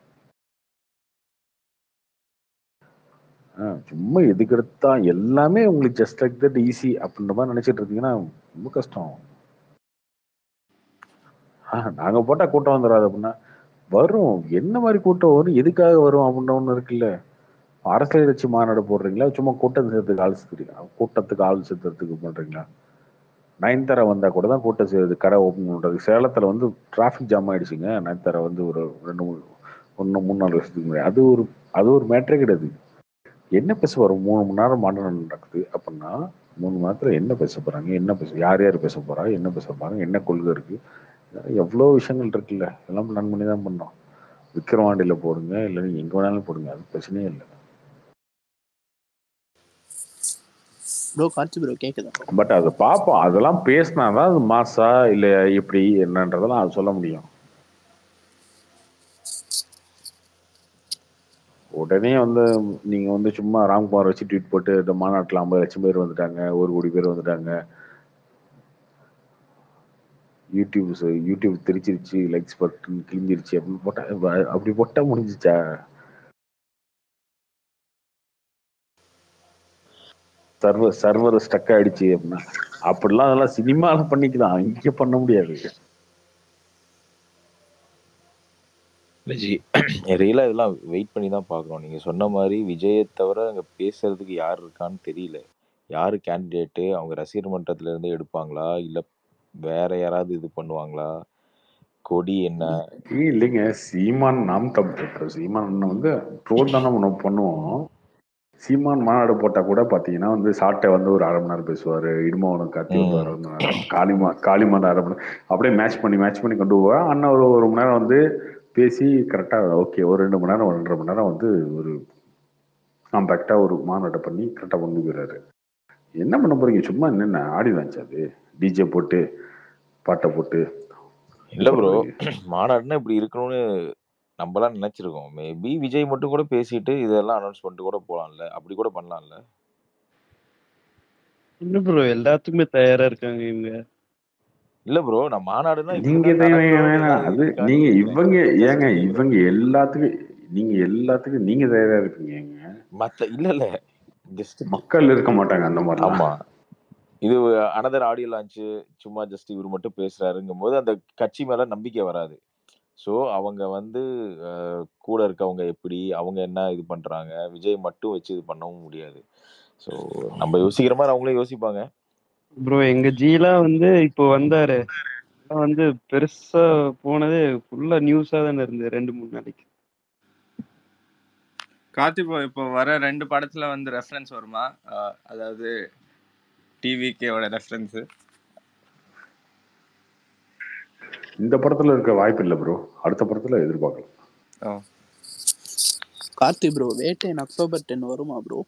சும்மா எதுக்கு எடுத்தா எல்லாமே உங்களுக்கு ஜஸ்ட் லைக் தட் ஈஸி அப்படின்ற மாதிரி நினைச்சிட்டு இருந்தீங்கன்னா ரொம்ப கஷ்டம். நாங்க போட்டா கூட்டம் வந்துடாது அப்படின்னா வரும். என்ன மாதிரி கூட்டம் வரும், எதுக்காக வரும் அப்படின்ற ஒண்ணு இருக்குல்ல. அரசியல் கட்சி மாநாடு போடுறீங்களா, சும்மா கூட்டம் சேர்த்துக்கு ஆள் சேர்த்துறீங்க கூட்டத்துக்கு ஆள் சேர்த்துறதுக்கு பண்றீங்களா? நயன்தாரா வந்தா கூட தான் கூட்டம் செய்யுது, கடை ஓப்பன் பண்றது. சேலத்துல வந்து டிராஃபிக் ஜாம் ஆயிடுச்சுங்க. நயன்தாரா வந்து ஒரு ரெண்டு மூணு ஒன்று மூணு நாலு வருஷத்துக்கு முன்னாடி அது ஒரு அது ஒரு மேட்டரே கிடையாது. என்ன பேச வரும்? மூணு மணி நேரம் மாநாடு நடக்குது அப்படின்னா மூணு மணி நேரத்துல என்ன பேச போறாங்க, என்ன பேச யார் யார் பேச போறா, என்ன பேச போறாங்க, என்ன கொள்கை இருக்கு, எவ்வளோ விஷயங்கள் இருக்குல்ல. எல்லாம் பிளான் பண்ணி தான் பண்ணோம். விக்கிரவாண்டியில போடுங்க, இல்லை நீங்க எங்க வேணாலும் போடுங்க, அது பிரச்சனையே இல்லை. ப்ரோ கார்த்தி ப்ரோ கேக்குதா? பட் அதை பார்ப்போம். அதெல்லாம் பேசினாதான் அது மாசா இல்லை எப்படி என்னன்றதெல்லாம் அது சொல்ல முடியும். உடனே வந்து நீங்க வந்து சும்மா ராம்குமார் வச்சு ட்வீட் போட்டு இந்த மாநாட்டில் ஐம்பது லட்சம் பேர் வந்துட்டாங்க, ஒரு கோடி பேர் வந்துட்டாங்க, யூடியூப் யூடியூப் தெரிச்சிருச்சு, லைக்ஸ் பட்டன் கிழிஞ்சிருச்சு அப்படின்னு போட்டா அப்படி போட்டா முடிஞ்சிச்சா? சர்வர் சர்வர் ஸ்டக் ஆயிடுச்சு அப்படின்னா அப்படிலாம் அதெல்லாம் சினிமால பண்ணிக்கலாம், இங்க பண்ண முடியாது. விஜய் ரியலா இதெல்லாம் வெயிட் பண்ணி தான் பார்க்குறோம். நீங்கள் சொன்ன மாதிரி விஜயை தவிர அங்கே பேசுறதுக்கு யார் இருக்கான்னு தெரியல. யார் கேண்டிடேட்டு, அவங்க ரசிகர் மன்றத்துல இருந்தே எடுப்பாங்களா இல்லை வேற யாராவது இது பண்ணுவாங்களா, கொடி என்ன? இல்லைங்க, சீமான் நாம் தமிழ் சீமான் வந்து ட்ரோல் தானே நம்ம பண்ணுவோம். சீமான் மாநாடு போட்டா கூட பாத்தீங்கன்னா வந்து சாட்டை வந்து ஒரு அரை மணி நேரம் பேசுவாரு, இடுமவனும் கார்த்தி வந்து அரை மணி நேரம், காளிமா காளிமான் அரை மணி நேரம், அப்படியே மேட்ச் பண்ணி மேட்ச் பண்ணி கொண்டு போவா. அண்ணா ஒரு ஒரு மணி நேரம் வந்து பேசி கரெக்டா ஓகே ஒரு ரெண்டு மணி நேரம் ரெண்டரை மணி நேரம் வந்து ஒரு காம்பேக்டா ஒரு மாநாட்டை பண்ணி கரெக்டா கொண்டு போயிடுறாரு. என்ன பண்ண போறீங்க? சும்மா என்னென்ன ஆடி வாங்கிச்சு அது டிஜே போட்டு பாட்டை போட்டு இல்லை ப்ரோ, மாநாடுனா இப்படி இருக்கணும்னு நம்மளாம் நினைச்சிருக்கோம். மேபி விஜய் மட்டும் கூட பேசிட்டு இதெல்லாம் அனௌன்ஸ் பண்ணிட்டு கூட போகலாம்ல, அப்படி கூட பண்ணலாம்ல. இல்ல ப்ரோ எல்லாத்துக்குமே தயாரா இருக்காங்க இவங்க. இல்ல ப்ரோ, நான் மாநாடுனா நீங்க இப்படிதான் நடக்கணும்னு வேணாம் ஏதாவது அது இருக்கான்னு நீங்க கேக்குறேன். இவங்க ஏங்க ஜஸ்ட் இவங்க எல்லாத்துக்கும் நீங்க எல்லாத்துக்கும் நீங்க தயாரா இருக்கீங்க. மத்த இல்ல இல்ல ஜஸ்ட் மக்கள் இருக்க மாட்டாங்க அந்த மாதிரி. ஆமா, இது அனதர் ஆடியோ லான்ச்சு, சும்மா ஜஸ்ட் இவர் மட்டும் பேசுறாருங்கும் போது அந்த கட்சி மேல நம்பிக்கை வராது. ஸோ அவங்க வந்து அஹ், கூட இருக்கவங்க எப்படி, அவங்க என்ன இது பண்றாங்க, விஜய் மட்டும் வச்சு இது பண்ணவும் முடியாது. ஸோ நம்ம யோசிக்கிற மாதிரி அவங்களே யோசிப்பாங்க. ப்ரோ எங்க ஜீலாம் வந்து இப்போ வந்தாரு வந்து பெருசா போனதே ஃபுல்லா நியூஸா தானே இருந்து ரெண்டு மூணு நாளைக்கு. கார்த்தி ப்ரோ இப்போ வர ரெண்டு படத்துல வந்து ரெஃபரன்ஸ் வருமா? அஹ் அதாவது டிவிகேவோட ரெஃபரன்ஸ் இந்த படத்துல இருக்க வாய்ப்பு இல்லை ப்ரோ, அடுத்த படத்துல எதிர்பார்க்கலாம். ஆ. Karthi bro, Vettaiyan October ten வருமா ப்ரோ?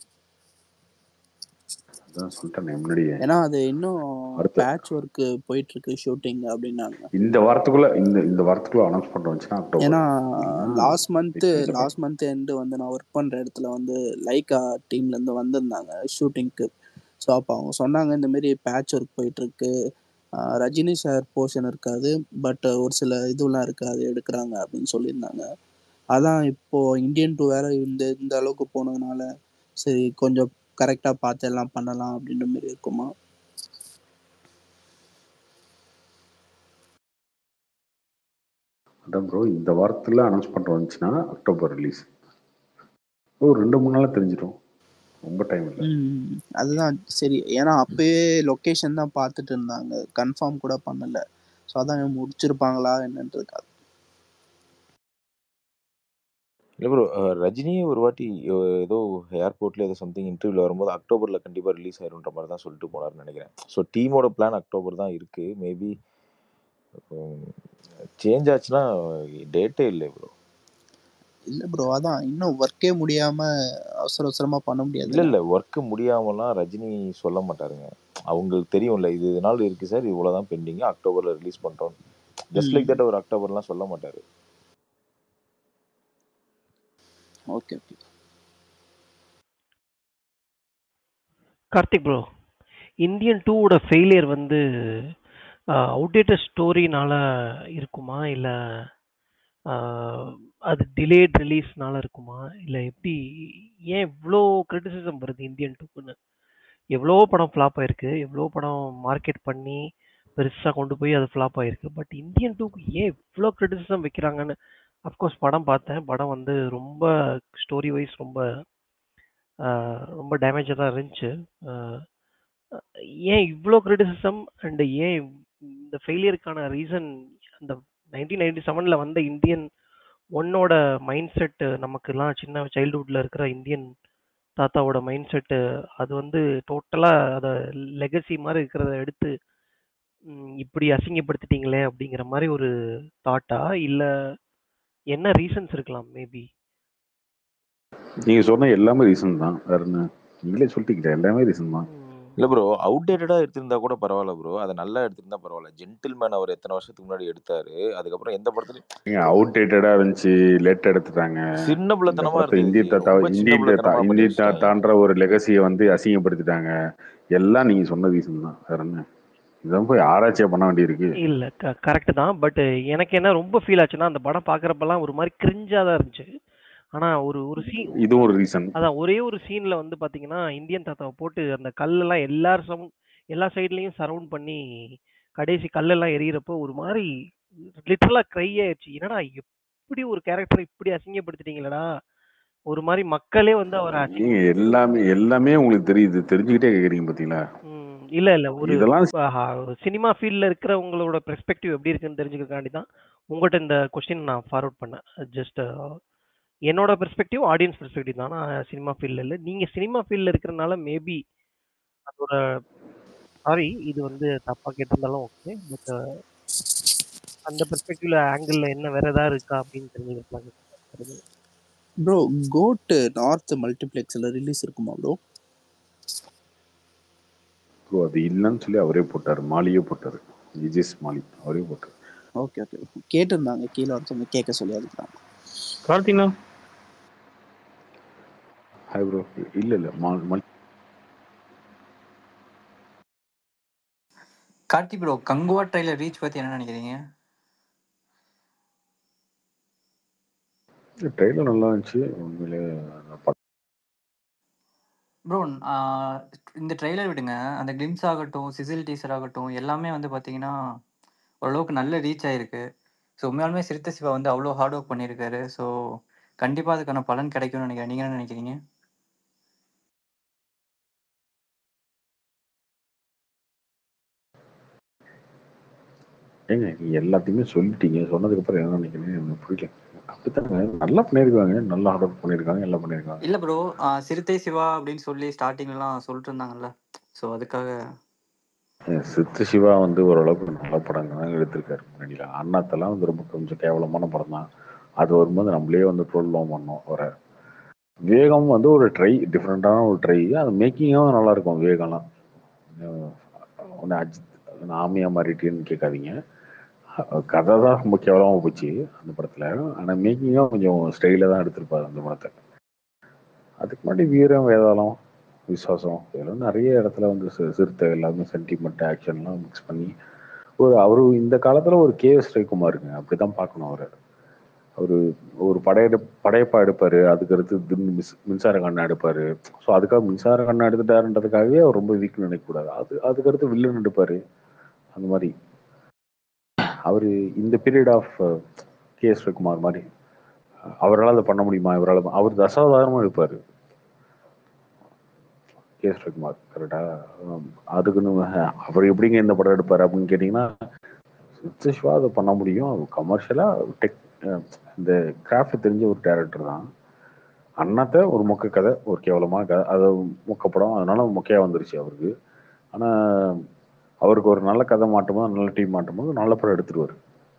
அதான் சொல்லிட்டேனே முன்னாடியே, ஏன்னா அது இன்னும் அடுத்த பேட்ச் ஒர்க் போயிட்டு இருக்கு ஷூட்டிங் அப்படின்னாங்க. இந்த வாரத்துக்குள்ள இந்த இந்த வாரத்துக்குள்ள அனௌன்ஸ் பண்ண வந்துச்சுன்னா அக்டோபர். ஏன்னா இல்லைன்னா last month next month last month end வந்து நான் ஒர்க் பண்ணுற இடத்துல வந்து லைக்கா டீம்லேருந்து வந்திருந்தாங்க ஷூட்டிங்க்கு. ஸோ அப்போ அவங்க சொன்னாங்க இந்த மாரி பேட்ச் ஒர்க் போயிட்டுருக்கு, ரஜினி சார் போர்ஷன் இருக்காது, பட் ஒரு சில இதுவெலாம் இருக்காது எடுக்கிறாங்க அப்படின்னு சொல்லியிருந்தாங்க. அதான் இப்போது இந்தியன் டூ வேறு இந்த இந்த அளவுக்கு போனதுனால சரி கொஞ்சம் கரெக்டாக பார்த்து எல்லாம் பண்ணலாம் அப்படின்ற மாரி இருக்குமா? அதான் ப்ரோ, இந்த வாரத்துல அனௌன்ஸ் பண்ணிட்டு வந்துச்சுன்னா அக்டோபர் ரிலீஸ். ஒரு ரெண்டு மூணு நாள் தெரிஞ்சிடும், ரொம்ப டைம் இல்லை. ம் அதுதான் சரி. ஏன்னா அப்பயே லொக்கேஷன் தான் பார்த்துட்டு இருந்தாங்க, கன்ஃபார்ம் கூட பண்ணலை. ஸோ அதான் முடிச்சிருப்பாங்களா என்னன்றதுக்காக. இல்லை ப்ரோ, ரஜினியே ஒரு வாட்டி அஹ், ஏதோ ஏர்போர்ட்ல ஏதோ சம்திங் இன்டர்வியூல வரும்போது அக்டோபர்ல கண்டிப்பா ரிலீஸ் ஆயிருன்ற மாதிரி தான் சொல்லிட்டு போனார்னு நினைக்கிறேன். ஸோ டீமோட பிளான் அக்டோபர் தான் இருக்கு. மேபி சேஞ்ச் ஆச்சுன்னா டேட்டே இல்லை ப்ரோ. இல்லை ப்ரோ, அதான் இன்னும் ஒர்க்கே முடியாமல் அவசர அவசரமாக பண்ண இல்லை முடியாதுல்ல. இல்லை ஒர்க்கு முடியாமலாம் ரஜினி சொல்ல மாட்டாருங்க. அவங்களுக்கு தெரியும்ல இது இது நாள் இருக்கு சார், இவ்வளோதான் பெண்டிங், அக்டோபர்ல ரிலீஸ் பண்றோம். ஜஸ்ட் லைக் ம் தட் ஒரு அக்டோபர்லாம் சொல்ல மாட்டாரு. Okay okay. Karthik bro, Indian டூவோட ஃபெயிலியர் வந்து அவுடேட்டட் ஸ்டோரினால இருக்குமா, இல்லை அது டிலேட் ரிலீஸ்னால இருக்குமா, இல்லை எப்படி? ஏன் இவ்வளோ கிரிட்டிசிசம் வருது இந்தியன் டூக்குன்னு? எவ்வளோ படம் ஃப்ளாப் ஆயிருக்கு, எவ்வளோ படம் மார்க்கெட் பண்ணி பெருசாக கொண்டு போய் அது ஃப்ளாப் ஆயிருக்கு. பட் இந்தியன் டூக்கு ஏன் இவ்வளோ கிரிட்டிசிசம் வைக்கிறாங்கன்னு. அஃப்கோர்ஸ் படம் பார்த்தேன், படம் வந்து ரொம்ப ஸ்டோரி வைஸ் ரொம்ப ஆஹ், ரொம்ப டேமேஜாக தான் இருந்துச்சு. ஆஹ், ஏன் இவ்வளோ கிரிட்டிசிசம் அண்ட் ஏன் இந்த ஃபெயிலியருக்கான ரீசன்? அந்த நைன்டீன் நைன்டி செவனில் வந்த இந்தியன் ஒன்னோட மைண்ட் செட்டு, நமக்குலாம் சின்ன சைல்டுஹுட்டில் இருக்கிற இந்தியன் தாத்தாவோட மைண்ட் செட்டு, அது வந்து டோட்டலாக அதை லெகசி மாதிரி இருக்கிறத எடுத்து ம், இப்படி அசிங்கப்படுத்திட்டீங்களே அப்படிங்கிற மாதிரி ஒரு தாட்டா, இல்லை என்ன ரீசன்ஸ் இருக்கலாம் மேபி? நீங்க சொன்ன எல்லாமே ரீசன் தான், வேற என்ன? நீங்களே சொல்லிட்டீங்களே, எல்லாமே ரீசன் தான். இல்லை ப்ரோ, அவுடேட்டடா எடுத்திருந்தா கூட பரவாயில்ல ப்ரோ, அதை நல்லா எடுத்திருந்தா பரவாயில்ல. ஜென்டில்மேன் அவர் எத்தனை வருஷத்துக்கு முன்னாடி எடுத்தாரு, அதுக்கப்புறம் எந்த படத்துலையும் ஏங்க அவுடேட்டடா இருந்துச்சு, லேட்டா எடுத்துட்டாங்க. சின்ன இந்த பிள்ளைத்தனமா படத்தை இருந்தது இந்திய ஜி, தாத்தா ரொம்ப சின்ன இந்தியன் தாத்தா பிள்ளைத்தனமா பண்ணி இந்தியன் வச்சுட்டாங்க. தாத்தான்ற ஒரு லெகசியை வந்து அசிங்கப்படுத்திட்டாங்க. எல்லாம் நீங்க சொன்ன ரீசன் தான், வேற என்ன? இதான் போய் ஆராய்ச்சியா பண்ண வேண்டியிருக்கு. இல்லை க கரெக்டு தான். பட் எனக்கு என்ன ரொம்ப ஃபீல் ஆச்சுன்னா, அந்த படம் பார்க்குறப்பெல்லாம் ஒரு மாதிரி கிரிஞ்சாக தான் இருந்துச்சு. ஆனால் ஒரு ஒரு சீன், இதுவும் ஒரு ரீசன். அதான் ஒரே ஒரு சீனில் வந்து பார்த்தீங்கன்னா, இந்தியன் தாத்தாவை போட்டு அந்த கல்லெல்லாம் எல்லார் சவுண்ட் எல்லா சைட்லேயும் சரவுண்ட் பண்ணி கடைசி கல்லெல்லாம் எரியிறப்போ ஒரு மாதிரி லிட்டரலாக க்ரை ஆயிடுச்சு. என்னடா எப்படி ஒரு கேரக்டரை இப்படி அசிங்கப்படுத்திட்டீங்களடா, ஒரு மாதிரி மக்களே வந்து அவரை அசிங்க. நீங்க எல்லாமே எல்லாமே உங்களுக்கு தெரியுது, தெரிஞ்சுக்கிட்டே கேக்குறீங்க பாத்தீங்களா? ம் இல்லை இல்லை ஒரு இதெல்லாம் சினிமா ஃபீல்டில் இருக்கிறவங்களோட பெர்ஸ்பெக்டிவ் எப்படி இருக்குன்னு தெரிஞ்சுக்கிறதுக்காண்டி தான் உங்கள்கிட்ட இந்த கொஸ்டின் நான் ஃபார்வர்ட் பண்ணேன். ஜஸ்ட் என்னோட பெர்ஸ்பெக்டிவ் ஆடியன்ஸ் பெர்ஸ்பெக்டிவ் தான். நான் சினிமா ஃபீல்டில் இல்லை, நீங்கள் சினிமா ஃபீல்டில் இருக்கிறனால மேபி அதோட சாரி இது வந்து தப்பாக கேட்டிருந்தாலும் ஓகே. பட் அந்த பெர்ஸ்பெக்டிவ்ல ஆங்கிளில் என்ன வேற ஏதாவது இருக்கா அப்படின்னு தெரிஞ்சுக்கலாம். ப்ரோ, கோட் நார்த் மல்டிப்ளெக்ஸில் ரிலீஸ் இருக்குமா ப்ரோ? ப்ரோ அது இல்லைன்னு சொல்லி அவரே போட்டாரு, மாலியே போட்டாரு, விஜேஸ் மாலி அவரே போட்டாரு. Okay okay. கேட்டிருந்தாங்க கீழே ஒருத்தவங்க கேட்க சொல்லி அதுதான். கார்த்தினா ஹாய் ப்ரோ. இல்ல இல்ல மா- மல் Karthi bro, Kanguva trailer reach பத்தி என்ன நினைக்கிறீங்க? ட்ரெயிலர் நல்லா இருந்துச்சு உண்மையிலே. நான் ப்ரோ, இந்த ட்ரெய்லர் விடுங்க, அந்த கிளிம்ஸ் ஆகட்டும், சிசில் டீசர் ஆகட்டும், எல்லாமே வந்து பார்த்தீங்கன்னா ஓரளவுக்கு நல்ல ரீச் ஆயிருக்கு. ஸோ உண்மையாலுமே சிறுத்தை சிவா வந்து அவ்வளோ ஹார்ட் ஒர்க் பண்ணியிருக்காரு. ஸோ கண்டிப்பாக அதுக்கான பலன் கிடைக்கும்னு நினைக்கிறேன். நீங்கள் என்ன நினைக்கிறீங்க? ஏங்க நீங்க எல்லாத்தையுமே சொல்லிட்டீங்க, சொன்னதுக்கு அப்புறம் என்ன நினைக்கிறீங்க எனக்கு புரியல. அப்படித்தாங்க நல்லா பண்ணியிருக்காங்க, நல்லா ஆர்டர் பண்ணியிருக்காங்க, எல்லாம் பண்ணியிருக்காங்க. இல்லை ப்ரோ, சிறுத்தை சிவா அப்படின்னு சொல்லி ஸ்டார்டிங்லாம் சொல்லிட்டு இருந்தாங்கல்ல, ஸோ அதுக்காக சித்து சிவா வந்து ஓரளவுக்கு நல்ல படங்கள் தான் எடுத்திருக்காரு முன்னாடிலாம். அண்ணாத்தெல்லாம் வந்து ரொம்ப கொஞ்சம் கேவலமான படம் தான். அது வரும்போது நம்மளே வந்து ட்ரோல்லாம் பண்ணோம் வர. வேகம் வந்து ஒரு ட்ரை, டிஃப்ரெண்டான ஒரு ட்ரை. அது மேக்கிங்கும் நல்லா இருக்கும் வேகம்லாம். ஒன்று அஜித் ஆமியா மாறிட்டேன்னு கேட்காதீங்க. கதை தான் ரொம்ப கேவலமாக போச்சு அந்த படத்தில். ஆனால் மேக்கிங்கும் கொஞ்சம் ஸ்டைலாக தான் எடுத்திருப்பாரு அந்த படத்தை. அதுக்கு முன்னாடி வீரம், வேதாளம், விசுவாசம் இதெல்லாம் நிறைய இடத்துல வந்து சி- சிறுத்தை எல்லாமே சென்டிமெண்ட் ஆக்ஷன்லாம் மிக்ஸ் பண்ணி ஒரு அவரு இந்த காலத்துல ஒரு கே எஸ் ரவிக்குமாருங்க. அப்படிதான் பார்க்கணும் அவரை. அவரு ஒரு படையெடு படையப்பா எடுப்பாரு. அதுக்கு அடுத்து திடீர்னு மிஸ் மின்சார கண்ணா எடுப்பாரு. ஸோ அதுக்காக மின்சார கண்ணா எடுத்துட்டாருன்றதுக்காகவே அவர் ரொம்ப வீக்னு நினைக்கக்கூடாது. அது அதுக்கு அடுத்து வில்லன் எடுப்பாரு. அந்த மாதிரி அவரு இந்த period of K S Ravikumar மாதிரி அவரால் அதை பண்ண முடியுமா? இவரால் அவர் தசாவதாரமா எடுப்பாரு கே எஸ் ரவிக்குமார். கரெக்டா? அதுக்குன்னு அவர் எப்படிங்க இந்த படம் எடுப்பாரு அப்படின்னு கேட்டீங்கன்னா சித்து சிவா அதை பண்ண முடியும். கமர்ஷியலா டெக் இந்த கிராஃப்ட் தெரிஞ்ச ஒரு டேரக்டர் தான். அண்ணாத்த ஒரு மொக்க கதை, ஒரு கேவலமான கதை, அது மொக்க படம், அதனால மொக்கையா வந்துருச்சு அவருக்கு. ஆனா அவருக்கு ஒரு நல்ல கதை மாட்டும்போது, நல்ல டீம் மாட்டும்போது நல்ல படம் எடுத்துருவாரு.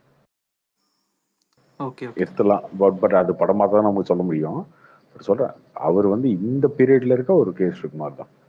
ஓகே ஓகே எடுத்துடலாம். பட் பட் அது படமாக தான் நமக்கு சொல்ல முடியும். பட் சொல்றேன் அவர் வந்து இந்த பீரியட்ல இருக்க ஒரு கே எஸ் ரவிக்குமார் தான்.